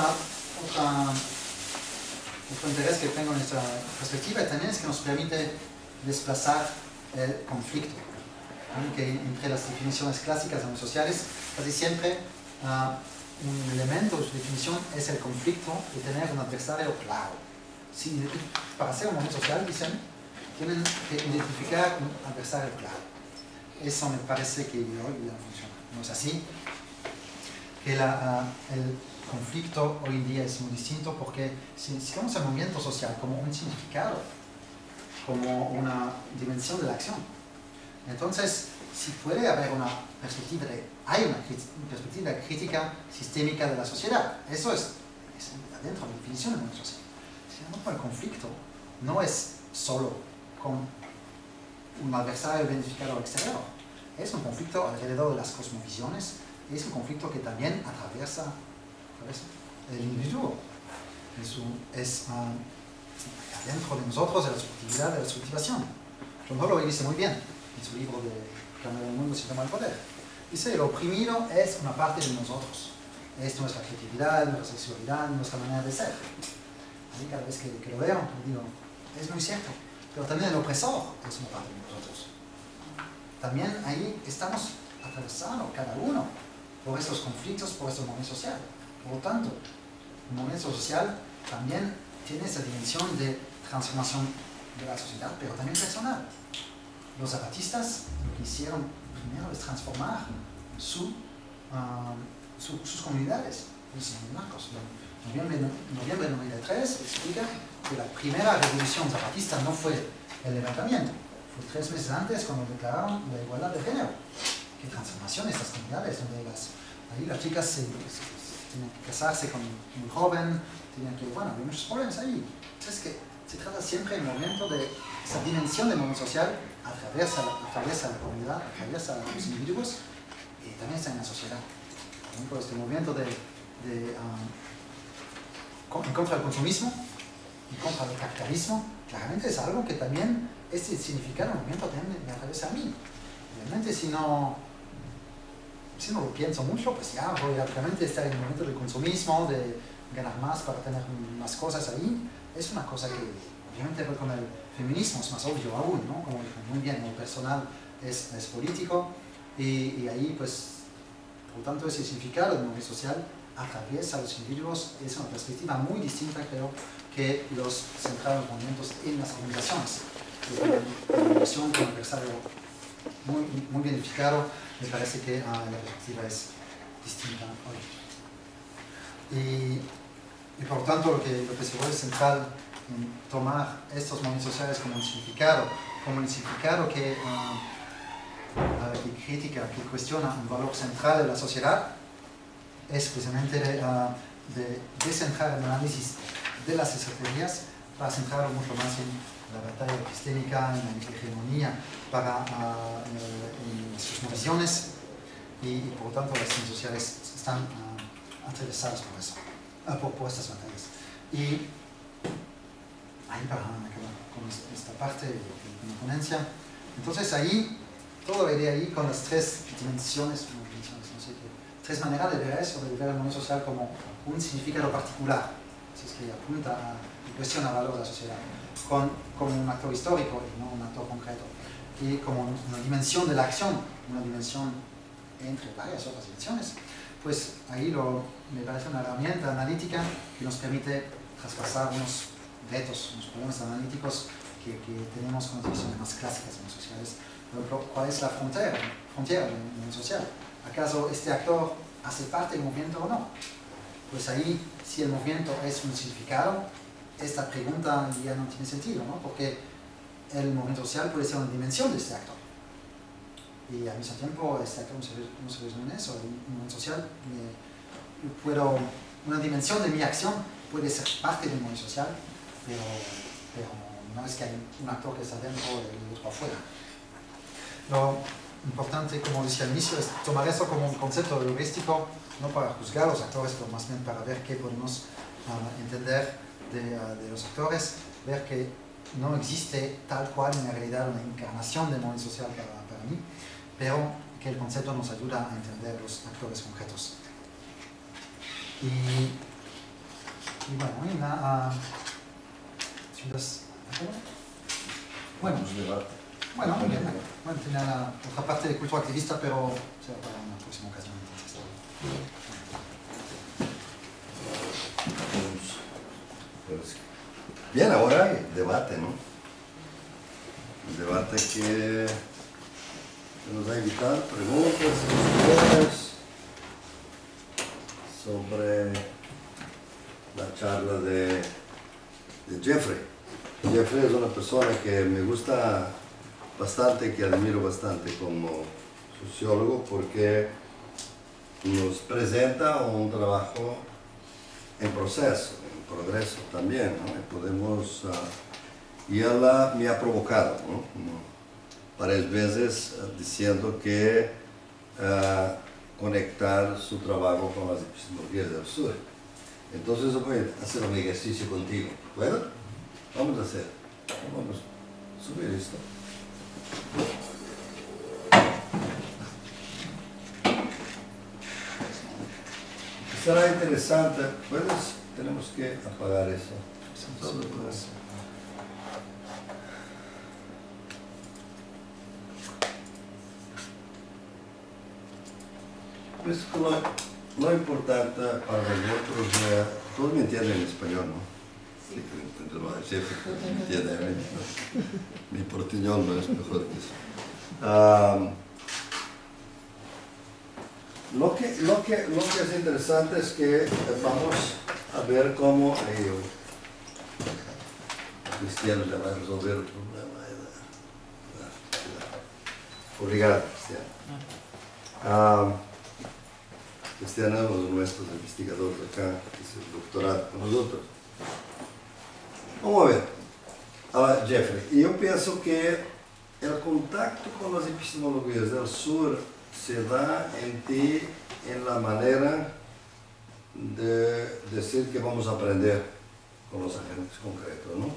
interés que tengo en esta perspectiva también es que nos permite desplazar el conflicto, que entre las definiciones clásicas de los sociales casi siempre un elemento de su definición es el conflicto de tener un adversario claro. Si, para ser un movimiento social, dicen, tienen que identificar un adversario claro. Eso me parece que hoy ya funciona. No es así. Que el conflicto hoy en día es muy distinto porque si vemos el movimiento social como un significado, como una dimensión de la acción, entonces si puede haber hay una perspectiva crítica sistémica de la sociedad. Eso es adentro de la definición del movimiento social. Sin embargo, el conflicto no es solo con un adversario identificado exterior, es un conflicto alrededor de las cosmovisiones, es un conflicto que también atraviesa el individuo. Es adentro de nosotros de la subjetividad de la subjetivación. John Holloway dice muy bien en su libro de Cambio del Mundo, Sistema del Poder. Dice, el oprimido es una parte de nosotros. Es nuestra creatividad, nuestra sexualidad, nuestra manera de ser. Así cada vez que lo veo, digo, es muy cierto. Pero también el opresor es una parte de nosotros. También ahí estamos atravesados cada uno por estos conflictos, por estos momentos sociales. Por lo tanto, el movimiento social también tiene esa dimensión de transformación de la sociedad, pero también personal. Los zapatistas lo que hicieron primero es transformar sus comunidades. Dicen Marcos, noviembre de 93 explica que la primera revolución zapatista no fue el levantamiento, fue 3 meses antes cuando declararon la igualdad de género. Qué transformación estas comunidades, donde ahí las chicas tenían que casarse muy joven, tenían que, bueno, había muchos problemas ahí. Entonces que se trata siempre del movimiento de esa dimensión del movimiento social, atraviesa la comunidad, atraviesa los individuos y también está en la sociedad. Por ejemplo, este movimiento en contra del consumismo, en contra del capitalismo, claramente es algo que también este significado del movimiento también me atraviesa a mí. Realmente si no lo pienso mucho, pues ya voy a realmente estar en el momento del consumismo, de ganar más para tener más cosas ahí. Es una cosa que obviamente con el feminismo es más obvio aún, ¿no? Como muy bien, lo personal es político y ahí pues, por tanto, ese significado del movimiento social atraviesa a los individuos, es una perspectiva muy distinta, creo, que los centrados movimientos en las organizaciones. La organización con un empresario muy bien identificado, me parece que la perspectiva es distinta hoy. Y por tanto, lo que se vuelve central en tomar estos movimientos sociales como un significado que critica, que cuestiona un valor central de la sociedad, es precisamente de descentrar el análisis de las estrategias para centrarlo mucho más en la batalla epistémica, en la hegemonía, en sus visiones y por tanto las ciencias sociales están atravesadas por eso, por estas batallas. Y ahí para acabar con esta parte de la ponencia, entonces ahí, todo va de ahí con las 3 dimensiones, no sé qué, 3 maneras de ver eso, de ver el movimiento social como un significado particular, es que apunta y cuestiona el valor de la sociedad, como un actor histórico y no un actor concreto, y como una dimensión de la acción, una dimensión entre varias otras dimensiones, pues ahí me parece una herramienta analítica que nos permite traspasar unos retos, unos problemas analíticos que tenemos con las visiones más clásicas de los sociales. Por ejemplo, ¿cuál es la frontera del movimiento social? ¿Acaso este actor hace parte del movimiento o no? Pues ahí, si el movimiento es un significado, esta pregunta ya no tiene sentido, ¿no? Porque el movimiento social puede ser una dimensión de este actor. Y al mismo tiempo, este actor no se resume en eso. El movimiento social, una dimensión de mi acción puede ser parte del movimiento social, pero no es que hay un actor que está dentro y el otro afuera. Lo importante, como decía al inicio, es tomar eso como un concepto heurístico, no para juzgar a los actores, pero más bien para ver qué podemos entender de los actores, ver que no existe tal cual en la realidad una encarnación del movimiento social para mí, pero que el concepto nos ayuda a entender los actores concretos. Y bueno, bueno, tenía la otra parte de cultura activista, pero será para una próxima ocasión.
Bien, ahora hay debate, ¿no? El debate que nos ha invitado, preguntas, discusiones sobre la charla de Jeffrey. Jeffrey es una persona que me gusta bastante, que admiro bastante como sociólogo, porque nos presenta un trabajo en proceso, en progreso también, ¿no? Y él me ha provocado, ¿no? Varias veces diciendo que conectar su trabajo con las epistemologías del sur. Entonces voy a hacer un ejercicio contigo, ¿puedo? Vamos a hacer. Vamos a subir esto. Será interesante, tenemos que apagar eso. Pues lo importante para nosotros, todos me entienden en español, ¿no? Sí, me entienden, mi portuñol no es mejor que eso. Lo que es interesante es que vamos a ver cómo Cristiano le va a resolver el problema. Obrigado, Cristiano. Cristiano es uno de nuestros investigadores acá, que es el doctorado con nosotros. Vamos a ver. Jeffrey, yo pienso que el contacto con las epistemologías del sur se da en ti en la manera de decir que vamos a aprender con los agentes concretos, ¿no?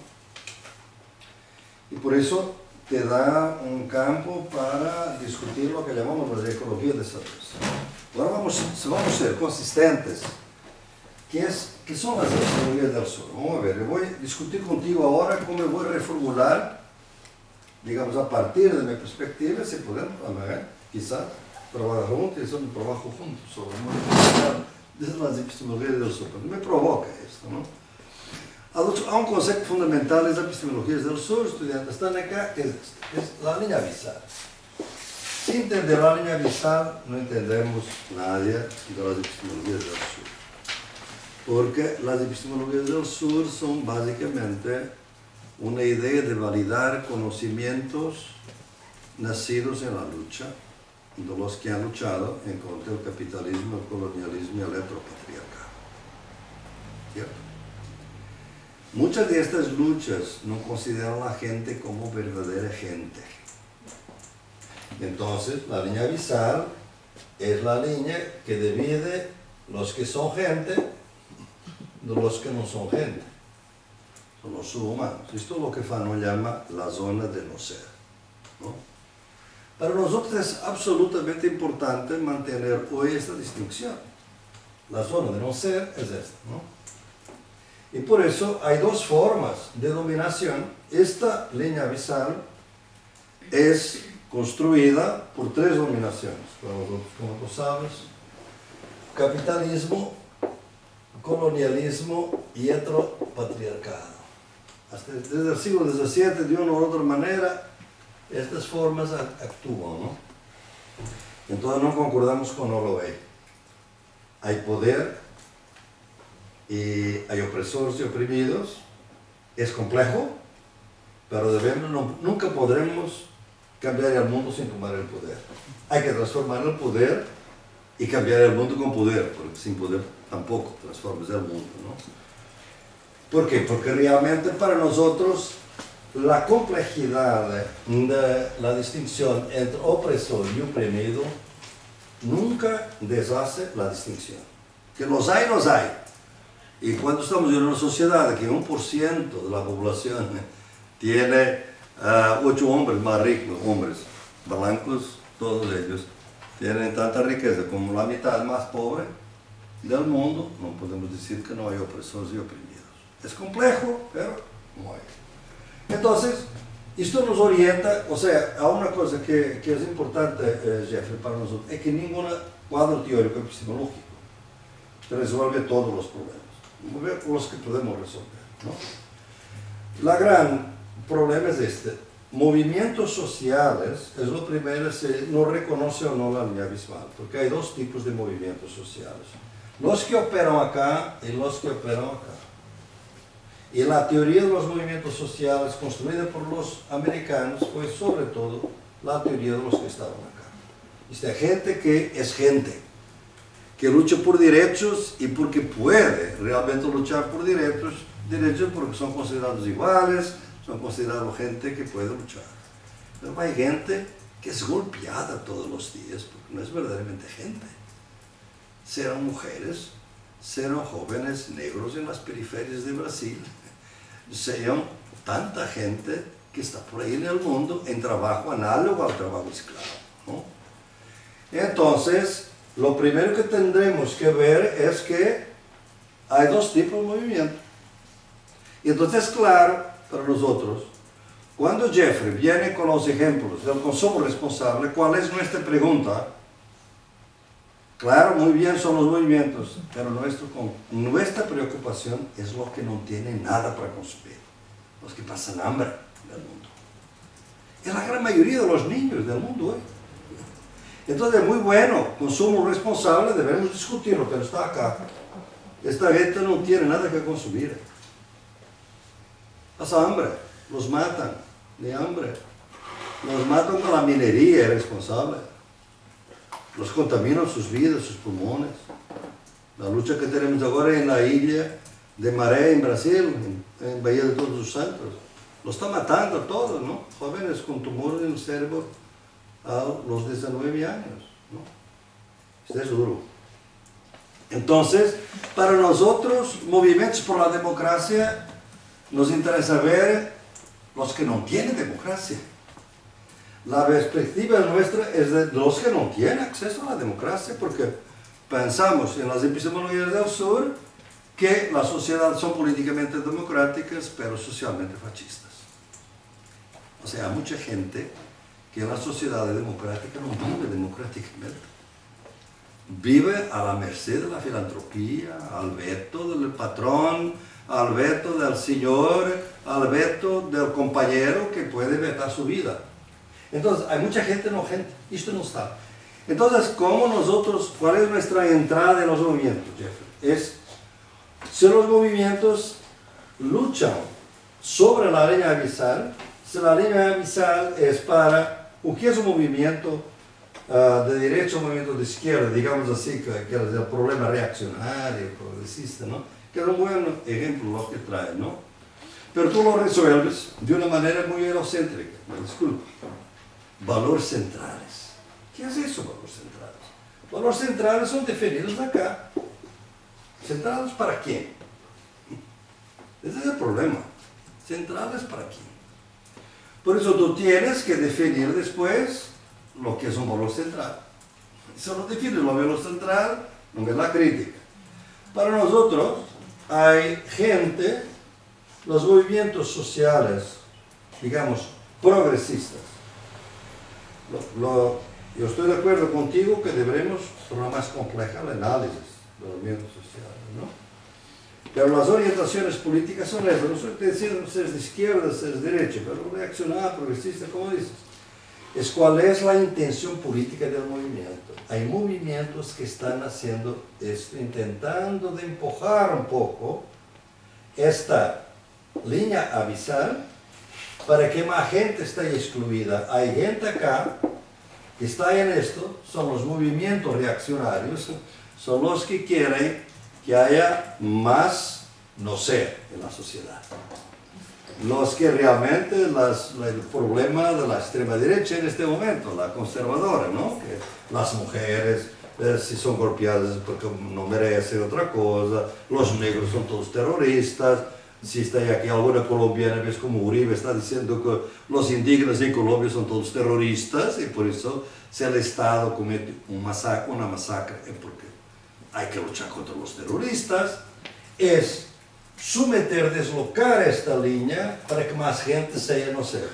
Y por eso te da un campo para discutir lo que llamamos la ecología de saberes. Ahora vamos a ser consistentes. ¿Qué son las epistemologías del sur? Vamos a ver, yo voy a discutir contigo ahora cómo voy a reformular, digamos, a partir de mi perspectiva, si podemos, quizás, trabajar juntos, hacer un trabajo juntos sobre las epistemologías del sur. Me provoca esto, ¿no? Há un concepto fundamental das epistemologias del sur, estudiantes están acá, que es la línea abisal. Sin entender la línea abisal, no entendemos nadie de las epistemologías del sur. Porque las epistemologías del sur son básicamente una idea de validar conocimientos nacidos en la lucha, de los que han luchado en contra del capitalismo, el colonialismo y el heteropatriarcado. ¿Cierto? Muchas de estas luchas no consideran a la gente como verdadera gente. Entonces, la línea abisal es la línea que divide los que son gente de los que no son gente. Son los subhumanos. Esto es lo que Fanon llama la zona de no ser, ¿no? Para nosotros es absolutamente importante mantener hoy esta distinción. La zona de no ser es esta, ¿no? Y por eso hay dos formas de dominación. Esta línea abisal es construida por tres dominaciones, como tú sabes: capitalismo, colonialismo y heteropatriarcado. Hasta desde el siglo XVII, de una u otra manera, estas formas actúan, ¿no? Entonces no concordamos con Holloway. Hay poder y hay opresores y oprimidos. Es complejo, pero nunca podremos cambiar el mundo sin tomar el poder. Hay que transformar el poder y cambiar el mundo con poder, porque sin poder tampoco transformas el mundo, ¿no? ¿Por qué? Porque realmente para nosotros la complejidad de la distinción entre opresor y oprimido nunca deshace la distinción. Que los hay. Y cuando estamos en una sociedad que 1% de la población tiene 8 hombres más ricos, hombres blancos, todos ellos tienen tanta riqueza como la mitad más pobre del mundo, no podemos decir que no hay opresores y oprimidos. Es complejo, pero no hay. Entonces, esto nos orienta, o sea, a una cosa que es importante, Jeffrey, para nosotros, es que ningún cuadro teórico epistemológico resuelve todos los problemas. Vamos a ver los que podemos resolver, ¿no? La gran problema es este: movimientos sociales es lo primero, si no reconoce o no la línea abismal, porque hay dos tipos de movimientos sociales: los que operan acá y los que operan acá. Y la teoría de los movimientos sociales construida por los americanos fue sobre todo la teoría de los que estaban acá. Esta gente que es gente, que lucha por derechos y porque puede realmente luchar por derechos porque son considerados iguales, son considerados gente que puede luchar. Pero hay gente que es golpeada todos los días porque no es verdaderamente gente. Serán mujeres, serán jóvenes negros en las periferias de Brasil, sean tanta gente que está por ahí en el mundo en trabajo análogo al trabajo esclavo, ¿no? Entonces, lo primero que tendremos que ver es que hay dos tipos de movimiento. Y entonces, claro, para nosotros, cuando Jeffrey viene con los ejemplos del consumo responsable, ¿cuál es nuestra pregunta? Claro, muy bien son los movimientos, pero nuestra preocupación es los que no tienen nada para consumir, los que pasan hambre en el mundo. Es la gran mayoría de los niños del mundo hoy. Entonces es muy bueno, consumo responsable, debemos discutirlo, pero está acá. Esta gente no tiene nada que consumir. Pasa hambre, los matan de hambre. Los matan con la minería irresponsable. Los contaminan sus vidas, sus pulmones. La lucha que tenemos ahora en la isla de Maré, en Brasil, en Bahía de Todos los Santos, lo está matando a todos, ¿no? Jóvenes con tumores en el cerebro a los 19 años, ¿no? Esto es duro. Entonces, para nosotros, movimientos por la democracia, nos interesa ver los que no tienen democracia. La perspectiva nuestra es de los que no tienen acceso a la democracia, porque pensamos en las epistemologías del sur que las sociedades son políticamente democráticas, pero socialmente fascistas. O sea, hay mucha gente que en la sociedad democrática no vive democráticamente. Vive a la merced de la filantropía, al veto del patrón, al veto del señor, al veto del compañero que puede vetar su vida. Entonces, hay mucha gente no gente, esto no está. Entonces, ¿cómo nosotros, cuál es nuestra entrada en los movimientos, Jeffrey? Es, si los movimientos luchan sobre la línea abisal, si la línea abisal es para, o que es un movimiento de derecha o un movimiento de izquierda, digamos así, que es el problema reaccionario, progresista, ¿no? Que es un buen ejemplo lo que trae, ¿no? Pero tú lo resuelves de una manera muy eurocéntrica, me disculpo. Valores centrales. ¿Qué es eso, valores centrales? Valores centrales son definidos acá. ¿Centrales para quién? Ese es el problema. ¿Centrales para quién? Por eso tú tienes que definir después lo que es un valor central. Si no defines lo valor central, no es la crítica. Para nosotros hay gente, los movimientos sociales, digamos, progresistas. Yo estoy de acuerdo contigo que deberemos tornar más compleja el análisis de los movimientos sociales, ¿no? Pero las orientaciones políticas son esas. No estoy diciendo si es de izquierda, si es de derecha, pero reaccionar, progresista, como dices. Es cuál es la intención política del movimiento. Hay movimientos que están haciendo esto, intentando de empujar un poco esta línea abisal para que más gente esté excluida. Hay gente acá que está en esto, son los movimientos reaccionarios, son los que quieren que haya más no sé en la sociedad. Los que realmente el problema de la extrema derecha en este momento, la conservadora, ¿no? Que las mujeres si son golpeadas porque no merecen otra cosa, los negros son todos terroristas. Si está aquí alguna colombiana, ves como Uribe está diciendo que los indígenas en Colombia son todos terroristas y por eso si el Estado comete una masacre es porque hay que luchar contra los terroristas. Es someter, deslocar esta línea para que más gente sea, no sé,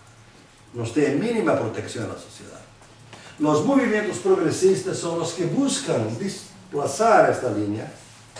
no esté en mínima protección en la sociedad. Los movimientos progresistas son los que buscan desplazar esta línea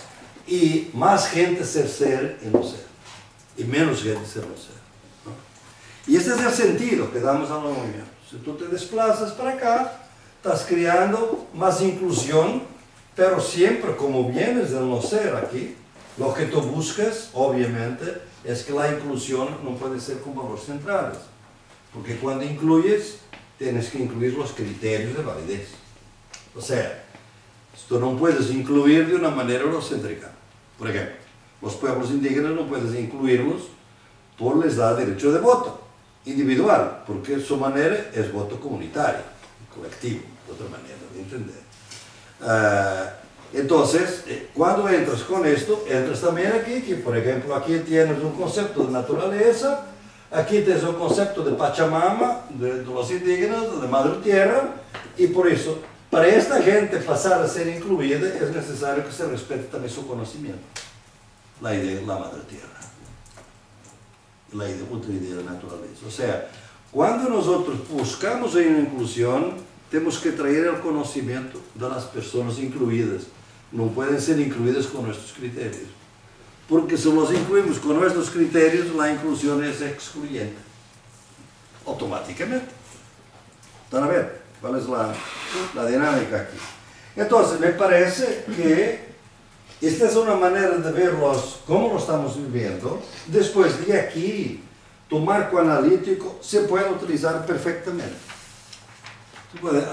y más gente ser y no ser, y menos gente ser no ser, ¿no? Y este es el sentido que damos a los movimientos. Si tú te desplazas para acá, estás creando más inclusión, pero siempre como vienes del no ser aquí, lo que tú buscas, obviamente, es que la inclusión no puede ser con valores centrales, porque cuando incluyes, tienes que incluir los criterios de validez. O sea, tú no puedes incluir de una manera eurocéntrica. Por ejemplo, los pueblos indígenas no puedes incluirlos por les da derecho de voto individual, porque su manera es voto comunitario, colectivo, otra manera de entender. Entonces, cuando entras con esto, entras también aquí, que por ejemplo aquí tienes un concepto de naturaleza, aquí tienes un concepto de Pachamama, de los indígenas, de Madre Tierra, y por eso, para esta gente pasar a ser incluida, es necesario que se respete también su conocimiento, la idea de la Madre Tierra, otra idea de naturaleza. O sea, cuando nosotros buscamos una inclusión, tenemos que traer el conocimiento de las personas incluidas. No pueden ser incluidas con nuestros criterios. Porque si los incluimos con nuestros criterios, la inclusión es excluyente. Automáticamente. ¿Están a ver? ¿Cuál es la dinámica aquí? Entonces, me parece que esta es una manera de verlos, cómo lo estamos viviendo. Después de aquí, tu marco analítico se puede utilizar perfectamente. Tú puedes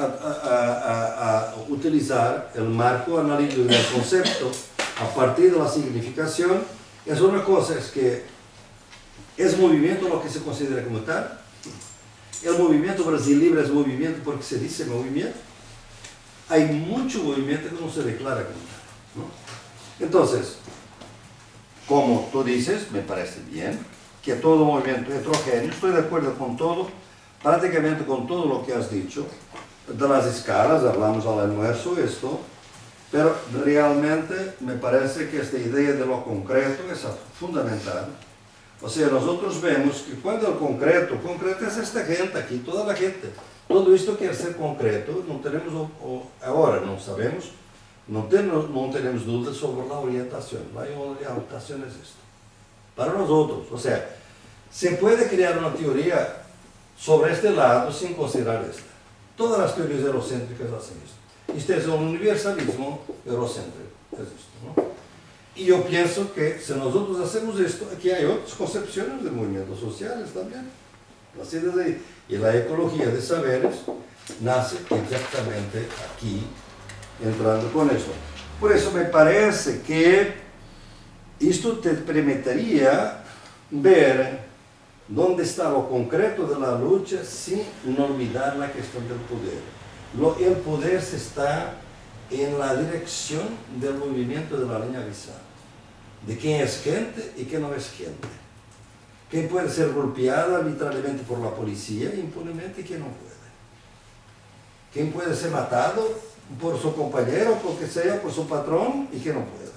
utilizar el marco analítico del concepto a partir de la significación. Es una cosa, es que es movimiento lo que se considera como tal. El movimiento Brasil Libre es movimiento porque se dice movimiento. Hay mucho movimiento que no se declara como tal, ¿no? Entonces, como tú dices, me parece bien que todo movimiento heterogéneo, estoy de acuerdo con todo, prácticamente con todo lo que has dicho, de las escalas, hablamos al almuerzo esto, pero realmente me parece que esta idea de lo concreto es fundamental. O sea, nosotros vemos que cuando el concreto es esta gente aquí, toda la gente, todo esto quiere ser concreto, no tenemos, ahora no sabemos, no tenemos dudas sobre la orientación. La orientación es esto. Para nosotros, o sea, se puede crear una teoría sobre este lado sin considerar esta. Todas las teorías eurocéntricas hacen esto. Este es un universalismo eurocéntrico, es esto, ¿no? Y yo pienso que si nosotros hacemos esto, aquí hay otras concepciones de movimientos sociales también. Así desde ahí. Y la ecología de saberes nace exactamente aquí, entrando con eso. Por eso me parece que esto te permitiría ver dónde está lo concreto de la lucha sin olvidar la cuestión del poder. El poder se está en la dirección del movimiento de la línea avisada, de quién es gente y quién no es gente. Quién puede ser golpeado arbitrariamente por la policía impunemente y quién no puede. Quién puede ser matado por su compañero, porque sea por su patrón y quién no puede.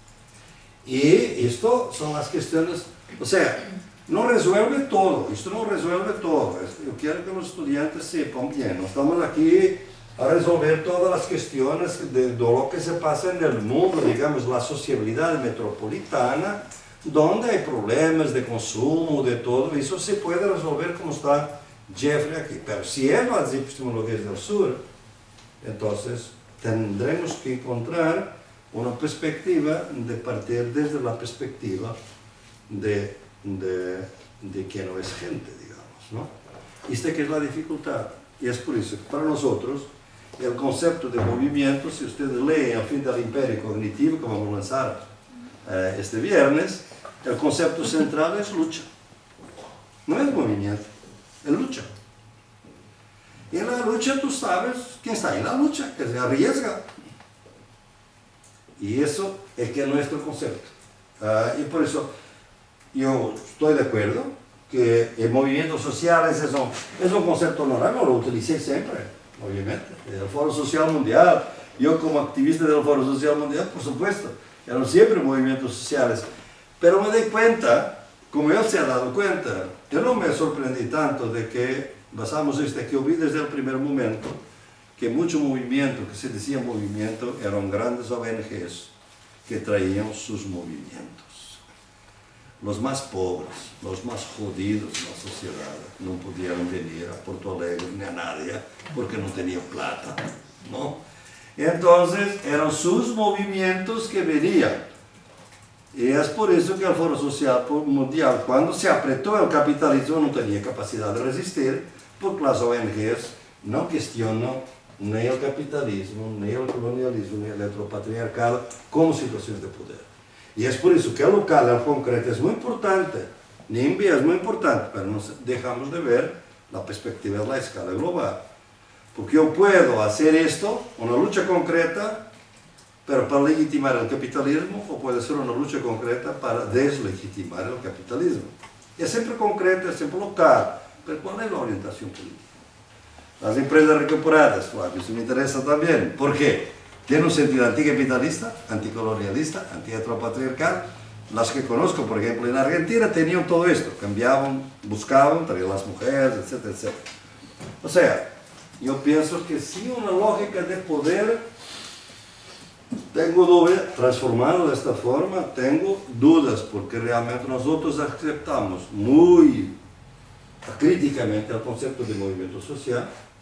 Y esto son las cuestiones, o sea, no resuelve todo, esto no resuelve todo. Yo quiero que los estudiantes sepan bien, no estamos aquí a resolver todas las cuestiones de lo que se pasa en el mundo, digamos, la sociabilidad metropolitana, donde hay problemas de consumo, de todo, eso se puede resolver como está Jeffrey aquí. Pero si él va a decir epistemologías del sur, entonces tendremos que encontrar una perspectiva de partir desde la perspectiva de que no es gente, digamos, ¿no? Esta que es la dificultad. Y es por eso que para nosotros el concepto de movimiento, si ustedes leen El fin del imperio cognitivo, que vamos a lanzar este viernes, el concepto central es lucha. No es movimiento, es lucha. Y en la lucha tú sabes quién está en la lucha, que se arriesga. Y eso es que es nuestro concepto. Y por eso yo estoy de acuerdo que el movimiento social es un concepto normal, no lo utilicé siempre, obviamente. El Foro Social Mundial, yo como activista del Foro Social Mundial, por supuesto, eran siempre movimientos sociales. Pero me di cuenta, como él se ha dado cuenta, yo no me sorprendí tanto de que basamos esto que yo vi desde el primer momento, que mucho movimiento, que se decía movimiento, eran grandes ONGs que traían sus movimientos. Los más pobres, los más jodidos de la sociedad, no pudieron venir a Porto Alegre ni a nadie porque no tenían plata, ¿no? Entonces eran sus movimientos que venían. Y es por eso que el Foro Social Mundial, cuando se apretó el capitalismo, no tenía capacidad de resistir, porque las ONGs no cuestionan ni el capitalismo, ni el colonialismo, ni el heteropatriarcado como situaciones de poder. Y es por eso que el local, el concreto es muy importante, NIMBY es muy importante, pero no dejamos de ver la perspectiva de la escala global. Porque yo puedo hacer esto, una lucha concreta, pero para legitimar el capitalismo, o puede ser una lucha concreta para deslegitimar el capitalismo. Es siempre concreta, es siempre local, pero ¿cuál es la orientación política? Las empresas recuperadas, Flavio, eso me interesa también. ¿Por qué? Tiene un sentido anticapitalista, anticolonialista, antiheteropatriarcal. Las que conozco, por ejemplo, en Argentina, tenían todo esto. Cambiaban, buscaban, traían las mujeres, etcétera, etcétera. O sea, yo pienso que sí una lógica de poder, tengo dudas, transformarlo de esta forma, tengo dudas, porque realmente nosotros aceptamos muy críticamente el concepto de movimiento social,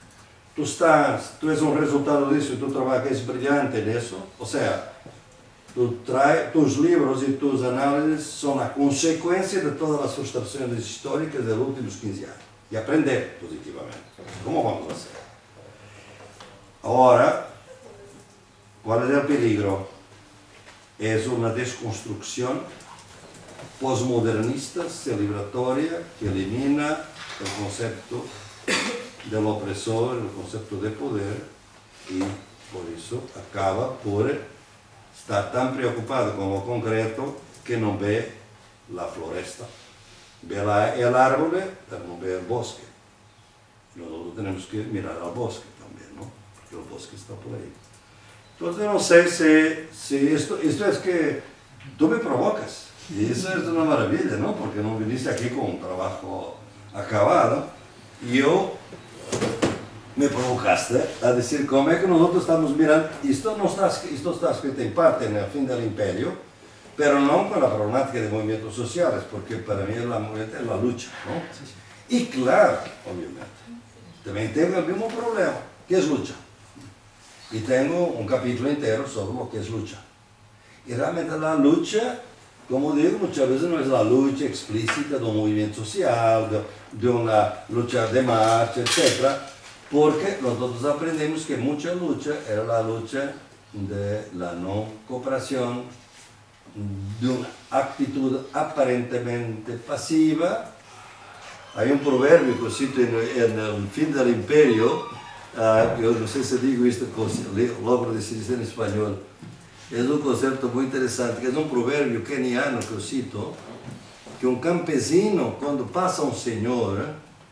tú eres un resultado de eso y tú trabajas brillante en eso. O sea, tus libros y tus análisis son la consecuencia de todas las frustraciones históricas de los últimos 15 años. Y aprender positivamente. ¿Cómo vamos a hacer? Ahora, ¿cuál es el peligro? Es una desconstrucción postmodernista, celebratoria, que elimina el concepto del opresor, el concepto de poder, y por eso acaba por estar tan preocupado con lo concreto que no ve la floresta. Ve el árbol, pero no ve el bosque. Nosotros tenemos que mirar al bosque también, ¿no? Porque el bosque está por ahí. Entonces no sé si esto es que tú me provocas. Y eso es una maravilla, ¿no? Porque no viniste aquí con un trabajo acabado. Y yo me provocaste a decir cómo es que nosotros estamos mirando. Esto está escrito en parte en el fin del imperio, pero no con la problemática de movimientos sociales, porque para mí es la lucha, ¿no? Y claro, obviamente, también tengo el mismo problema, que es lucha. Y tengo un capítulo entero sobre lo que es lucha. Y realmente la lucha, como digo, muchas veces no es la lucha explícita de un movimiento social, de una lucha de marcha, etc. Porque nosotros aprendemos que mucha lucha era la lucha de la no cooperación, de una actitud aparentemente pasiva. Hay un proverbio que cito en el fin del imperio, yo no sé si digo esto, logro decir en español. Es un concepto muy interesante, que es un proverbio keniano que yo cito, que un campesino, cuando pasa un señor,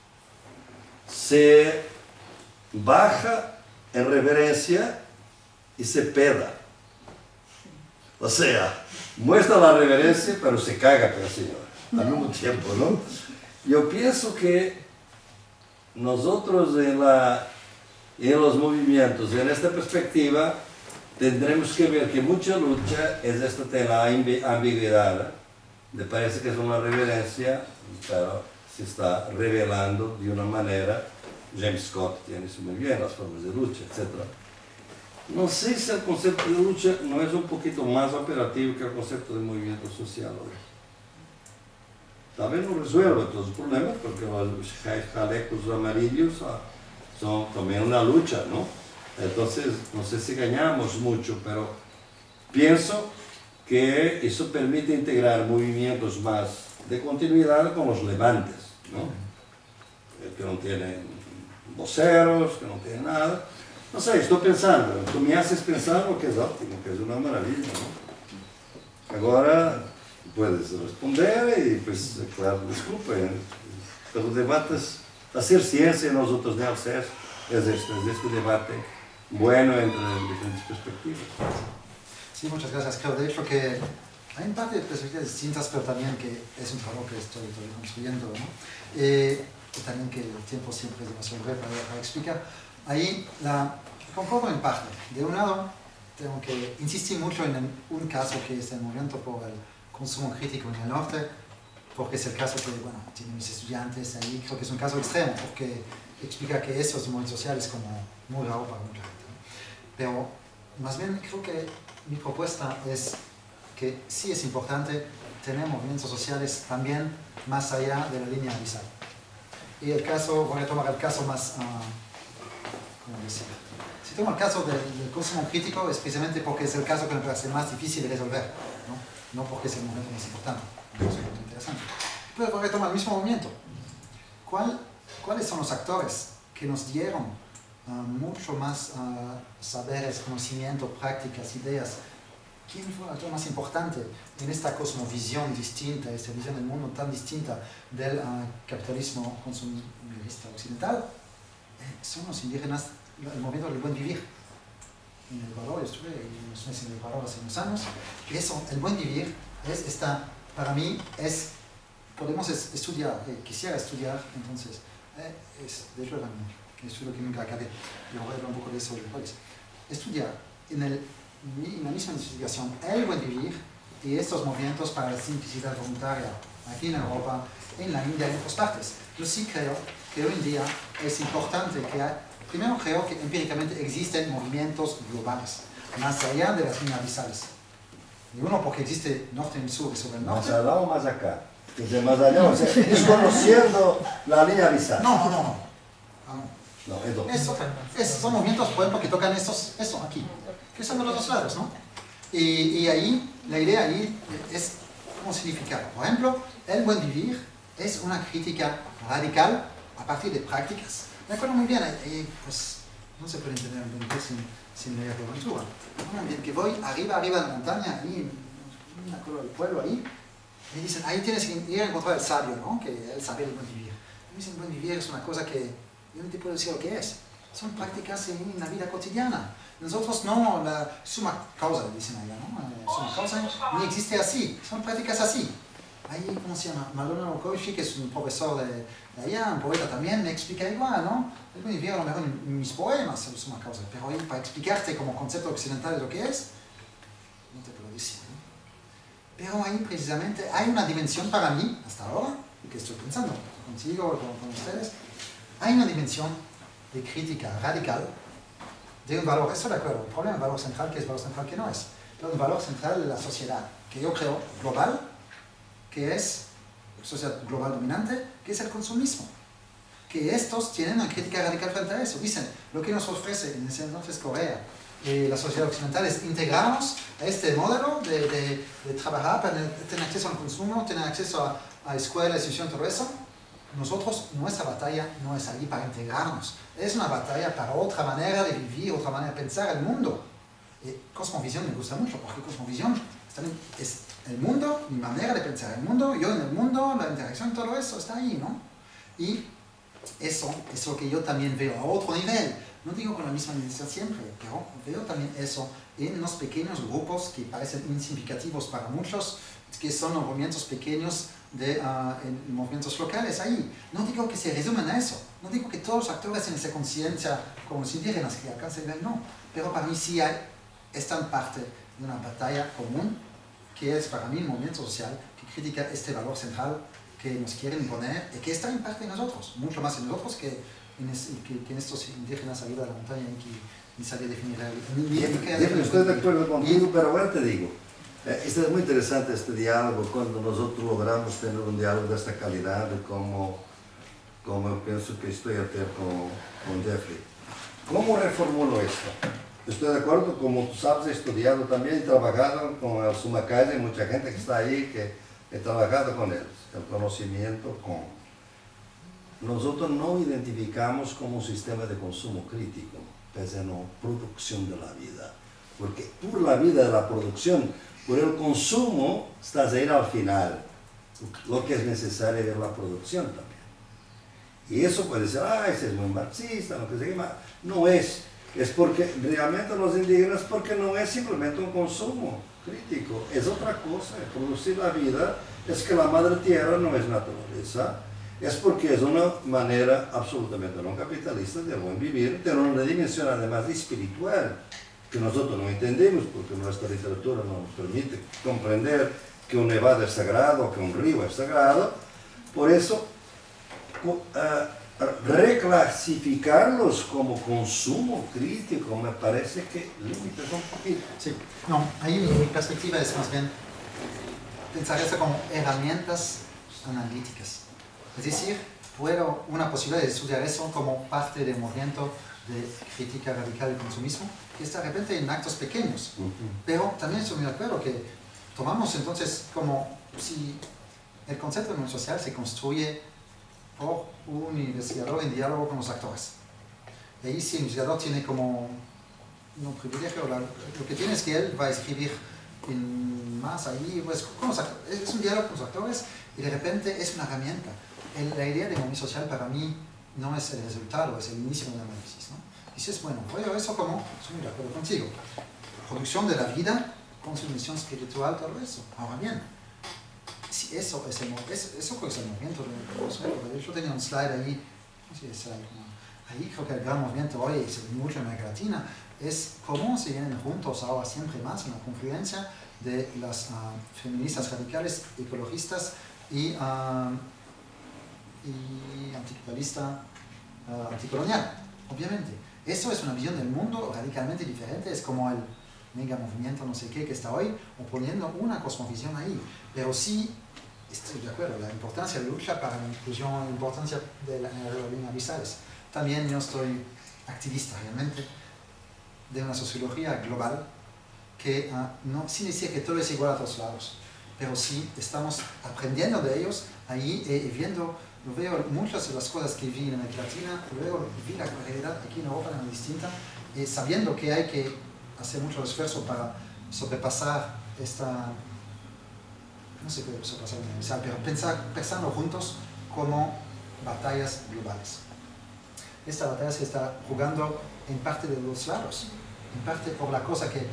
se baja en reverencia y se peda. O sea, muestra la reverencia, pero se caga con el señor, al mismo tiempo, ¿no? Yo pienso que nosotros en los movimientos, en esta perspectiva, tendremos que ver que mucha lucha es esta tela ambigüedad. Me parece que es una reverencia, pero se está revelando de una manera. James Scott tiene eso muy bien, las formas de lucha, etc. No sé si el concepto de lucha no es un poquito más operativo que el concepto de movimiento social hoy. Tal vez no resuelve todos los problemas, porque los chalecos amarillos son también una lucha, ¿no? Entonces, no sé si ganamos mucho, pero pienso que eso permite integrar movimientos más de continuidad con los levantes, ¿no? Que no tienen voceros, que no tienen nada. No sé, estoy pensando, tú me haces pensar lo que es óptimo, que es una maravilla, ¿no? Ahora puedes responder y, pues, claro, disculpa, los debates, hacer ciencia en nosotros de hacer es este debate bueno entre diferentes perspectivas.
Sí, muchas gracias. Creo, de hecho, que hay un par de perspectivas distintas, pero también que es un trabajo que estoy construyendo, ¿no? Y también que el tiempo siempre es demasiado breve para explicar. Ahí concordo en parte. De un lado, tengo que insistir mucho en un caso que es el movimiento por el consumo crítico en el norte, porque es el caso que, bueno, tienen mis estudiantes ahí. Creo que es un caso extremo, porque explica que eso es un movimiento social es como muy raro para mucha gente, ¿no? Pero más bien creo que mi propuesta es que sí es importante tener movimientos sociales también más allá de la línea avisada. Y el caso, voy a tomar el caso más, ¿cómo decir? Si tomo el caso del consumo crítico es precisamente porque es el caso que me parece más difícil de resolver, no porque es el momento más importante, es un momento interesante. Pero voy a tomar el mismo movimiento. ¿Cuáles son los actores que nos dieron mucho más saberes, conocimiento, prácticas, ideas? ¿Quién fue el actor más importante en esta cosmovisión distinta, esta visión del mundo tan distinta del capitalismo consumirista occidental? Son los indígenas, el movimiento del buen vivir. En el Ecuador, estuve unos meses en el Ecuador hace unos años, y eso, el buen vivir, para mí, podemos estudiar, quisiera estudiar, entonces, de hecho era un estudio que nunca acabé, pero voy a hablar un poco de eso después. Estudiar en la misma investigación el buen vivir y estos movimientos para la simplicidad voluntaria aquí en Europa, en la India y en otras partes. Yo sí creo que hoy en día es importante Primero creo que empíricamente existen movimientos globales, más allá de las líneas abyssales. Y uno porque existe norte y sur y sobre el norte.
¿Más allá o más acá? Desde más allá, o sea, desconociendo la línea abyssal.
No.
No, es dos.
Son movimientos, por ejemplo, que tocan eso aquí, que son de los dos lados, ¿no? Y ahí, la idea ahí es cómo significar. Por ejemplo, el buen vivir es una crítica radical a partir de prácticas. Me acuerdo muy bien, pues no se puede entender el buen vivir sin leer la aventura. Que voy arriba de la montaña, ahí, me acuerdo del pueblo ahí, y dicen, ahí tienes que ir a encontrar el sabio, ¿no? Que el saber del buen vivir. Y me dicen, buen vivir es una cosa que yo no te puedo decir lo que es. Son prácticas en la vida cotidiana. Nosotros no, la suma causa, dicen allá, ¿no? Suma causa ni existe así, son prácticas así. Ahí, ¿cómo se llama? Malona Okoishi, que es un profesor de allá, un poeta también, me explica igual, ¿no? El buen vivir a lo mejor en mis poemas es suma causa, pero ahí para explicarte como concepto occidental de lo que es, no te puedo decir, ¿no? Pero ahí precisamente hay una dimensión para mí, hasta ahora, que estoy pensando contigo, con ustedes, hay una dimensión de crítica radical de un valor, estoy de acuerdo, un problema, un valor central que es, valor central que no es, pero un valor central de la sociedad, que yo creo global, que es la sociedad global dominante, que es el consumismo. Que estos tienen una crítica radical frente a eso. Dicen, lo que nos ofrece en ese entonces Corea, la sociedad occidental, es integrarnos a este modelo de trabajar para tener acceso al consumo, tener acceso a escuela, institución, todo eso. Nosotros, nuestra batalla no es ahí para integrarnos, es una batalla para otra manera de vivir, otra manera de pensar el mundo. Cosmovisión me gusta mucho, porque cosmovisión es el mundo, mi manera de pensar el mundo, yo en el mundo, la interacción, todo eso está ahí, ¿no? Y eso es lo que yo también veo a otro nivel. No digo con la misma intensidad siempre, pero veo también eso en unos pequeños grupos que parecen insignificativos para muchos, que son los movimientos pequeños en movimientos locales ahí. No digo que se resumen a eso, no digo que todos los actores en esa conciencia, como los indígenas que alcanzan el nivel, no, pero para mí sí están parte de una batalla común, que es para mí un movimiento social que critica este valor central que nos quieren imponer y que está en parte de nosotros, mucho más en nosotros que en estos indígenas arriba de la montaña y que ni sabía definir la
Estoy de acuerdo contigo, pero ahora te digo, esto es muy interesante este diálogo, cuando nosotros logramos tener un diálogo de esta calidad, como yo pienso que estoy a hacer con Jeffrey. ¿Cómo reformulo esto? Estoy de acuerdo, como tú sabes, he estudiado también y trabajado con el Sumacaya, y mucha gente que está ahí, que he trabajado con ellos, el conocimiento con. Nosotros no identificamos como un sistema de consumo crítico, pese a la producción de la vida, porque por la vida de la producción, por el consumo, estás a ir al final. Lo que es necesario es la producción también. Y eso puede ser, ese es muy marxista, lo que se llama. No es. Es porque realmente los indígenas, porque no es simplemente un consumo crítico, es otra cosa. Producir la vida es que la madre tierra no es naturaleza, es porque es una manera absolutamente no capitalista de buen vivir, de una dimensión además espiritual, que nosotros no entendemos porque nuestra literatura no nos permite comprender que un nevado es sagrado, que un río es sagrado. Por eso, reclasificarlos como consumo crítico me parece que límites un poquito.
Sí, no, ahí mi perspectiva es más bien pensar esto como herramientas analíticas. Es decir, puedo una posibilidad de estudiar eso como parte del movimiento de crítica radical del consumismo, que está de repente en actos pequeños. Pero también estoy muy de acuerdo que tomamos entonces como si el concepto de movimiento social se construye por un investigador en diálogo con los actores. Y ahí sí el investigador tiene como un privilegio, lo que tiene es que él va a escribir más ahí, pues, es un diálogo con los actores y de repente es una herramienta. La idea de movimiento social para mí no es el resultado, es el inicio de un análisis, ¿no? Dices, bueno, veo eso como, estoy muy de acuerdo contigo, producción de la vida con su misión espiritual, todo eso. Ahora bien, si eso es el movimiento de yo tenía un slide ahí, no sé si ahí creo que el gran movimiento hoy, mucho en América Latina, es cómo se vienen juntos ahora siempre más en la confluencia de las feministas radicales, ecologistas y anticapitalista, anticolonial. obviamente. Eso es una visión del mundo radicalmente diferente, es como el mega movimiento no sé qué que está hoy, oponiendo una cosmovisión ahí. Pero sí, estoy de acuerdo, la importancia de la lucha para la inclusión, la importancia de las líneas abisales. También yo estoy activista realmente de una sociología global que, no, sin decir que todo es igual a todos lados, pero sí estamos aprendiendo de ellos ahí y viendo, yo veo muchas de las cosas que vi en América Latina, vi la realidad aquí en Europa de manera distinta, sabiendo que hay que hacer mucho esfuerzo para sobrepasar esta, no sé qué sobrepasar, pero pensando juntos como batallas globales. Esta batalla se está jugando en parte de los lados, en parte por la cosa que,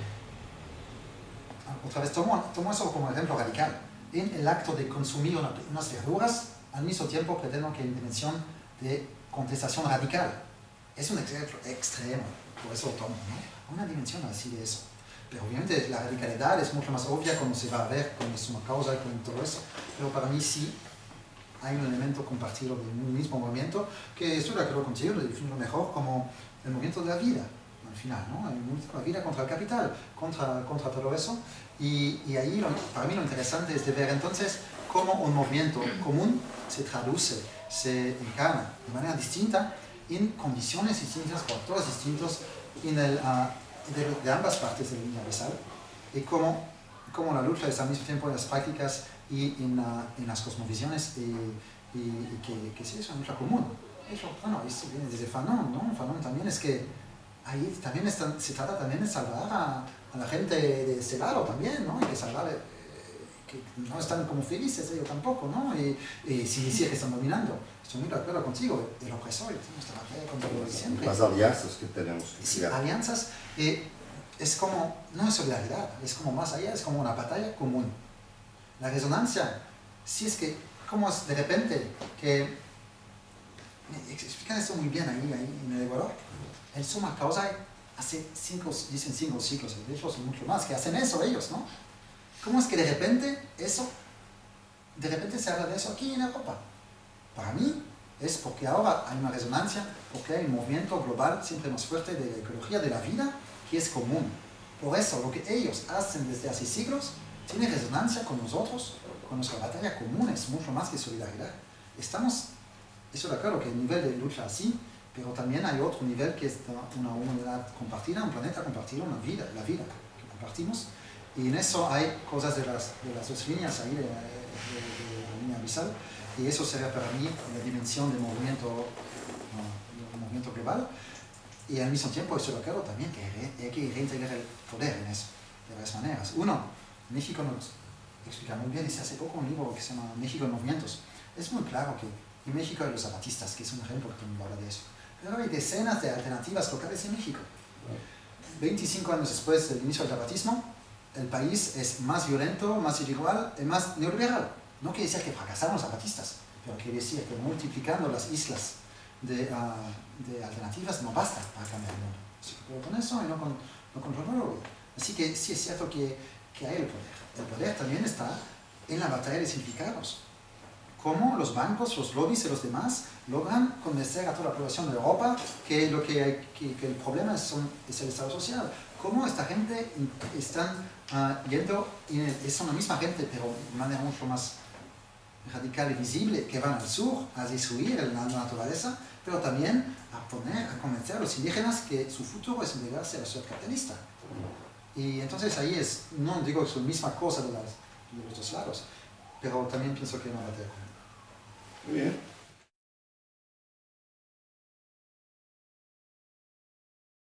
otra vez tomo eso como ejemplo radical, en el acto de consumir unas verduras, al mismo tiempo pretendo que en dimensión de contestación radical. Es un ejemplo extremo, por eso lo tomo, ¿no? Una dimensión así de eso. Pero obviamente la radicalidad es mucho más obvia cuando se va a ver con suma causa y con todo eso. Pero para mí sí hay un elemento compartido de un mismo movimiento que estoy de acuerdo contigo, lo defino mejor como el movimiento de la vida, al final, ¿no? El movimiento de la vida contra el capital, contra todo eso. Y ahí para mí lo interesante es de ver entonces cómo un movimiento común se traduce, se encarna de manera distinta en condiciones distintas, por actores distintos de ambas partes de la línea abisal, y cómo la lucha es al mismo tiempo en las prácticas y en las cosmovisiones, y que sí es una lucha común. Eso, bueno, esto viene desde Fanon, ¿no? Fanon también es que ahí también se trata también de salvar a la gente de ese lado también, ¿no? Y que salvar, que no están como felices ellos tampoco, ¿no? Y si decir que están dominando. Estoy muy de acuerdo contigo, el opresor, esta batalla contra lo de siempre.
Las alianzas que tenemos que
Sí,
crear.
alianzas, es como, no es solidaridad, es como más allá, es como una batalla común. La resonancia, si es que, como es de repente que, explican esto muy bien ahí en el Ecuador, el suma causa hace dicen 5 siglos, de hecho son mucho más, que hacen eso ellos, ¿no? ¿Cómo es que de repente se habla de eso aquí en Europa? Para mí es porque ahora hay una resonancia, porque hay un movimiento global siempre más fuerte de la ecología de la vida que es común. Por eso lo que ellos hacen desde hace siglos tiene resonancia con nosotros, con nuestra batalla común, es mucho más que solidaridad. Estoy de acuerdo que el nivel de lucha así, pero también hay otro nivel que es una humanidad compartida, un planeta compartido, una vida, la vida que compartimos. Y en eso hay cosas de las dos líneas ahí, de la línea abisal, y eso sería para mí la dimensión del movimiento global. Y al mismo tiempo estoy de acuerdo también que hay que reintegrar el poder en eso, de varias maneras. Uno, México nos explica muy bien, hice hace poco un libro que se llama México en Movimientos. Es muy claro que en México hay los zapatistas, que es un ejemplo que también habla de eso. Pero hay decenas de alternativas locales en México. 25 años después del inicio del zapatismo, el país es más violento, más desigual y más neoliberal. No quiere decir que fracasaron los zapatistas, pero quiere decir que multiplicando las islas de alternativas no basta para cambiar el mundo. Pero con eso y no con Rodolfo. Así que sí es cierto que hay el poder. El poder también está en la batalla de significados. Cómo los bancos, los lobbies y los demás logran convencer a toda la población de Europa que el problema es el Estado social. Cómo esta gente están yendo, son la misma gente, pero de manera mucho más radical y visible, que van al sur a destruir la naturaleza, pero también a convencer a los indígenas que su futuro es entregarse a la sociedad capitalista. Y entonces ahí no digo que es la misma cosa de los dos lados, pero también pienso que no la tengo.
Muy bien.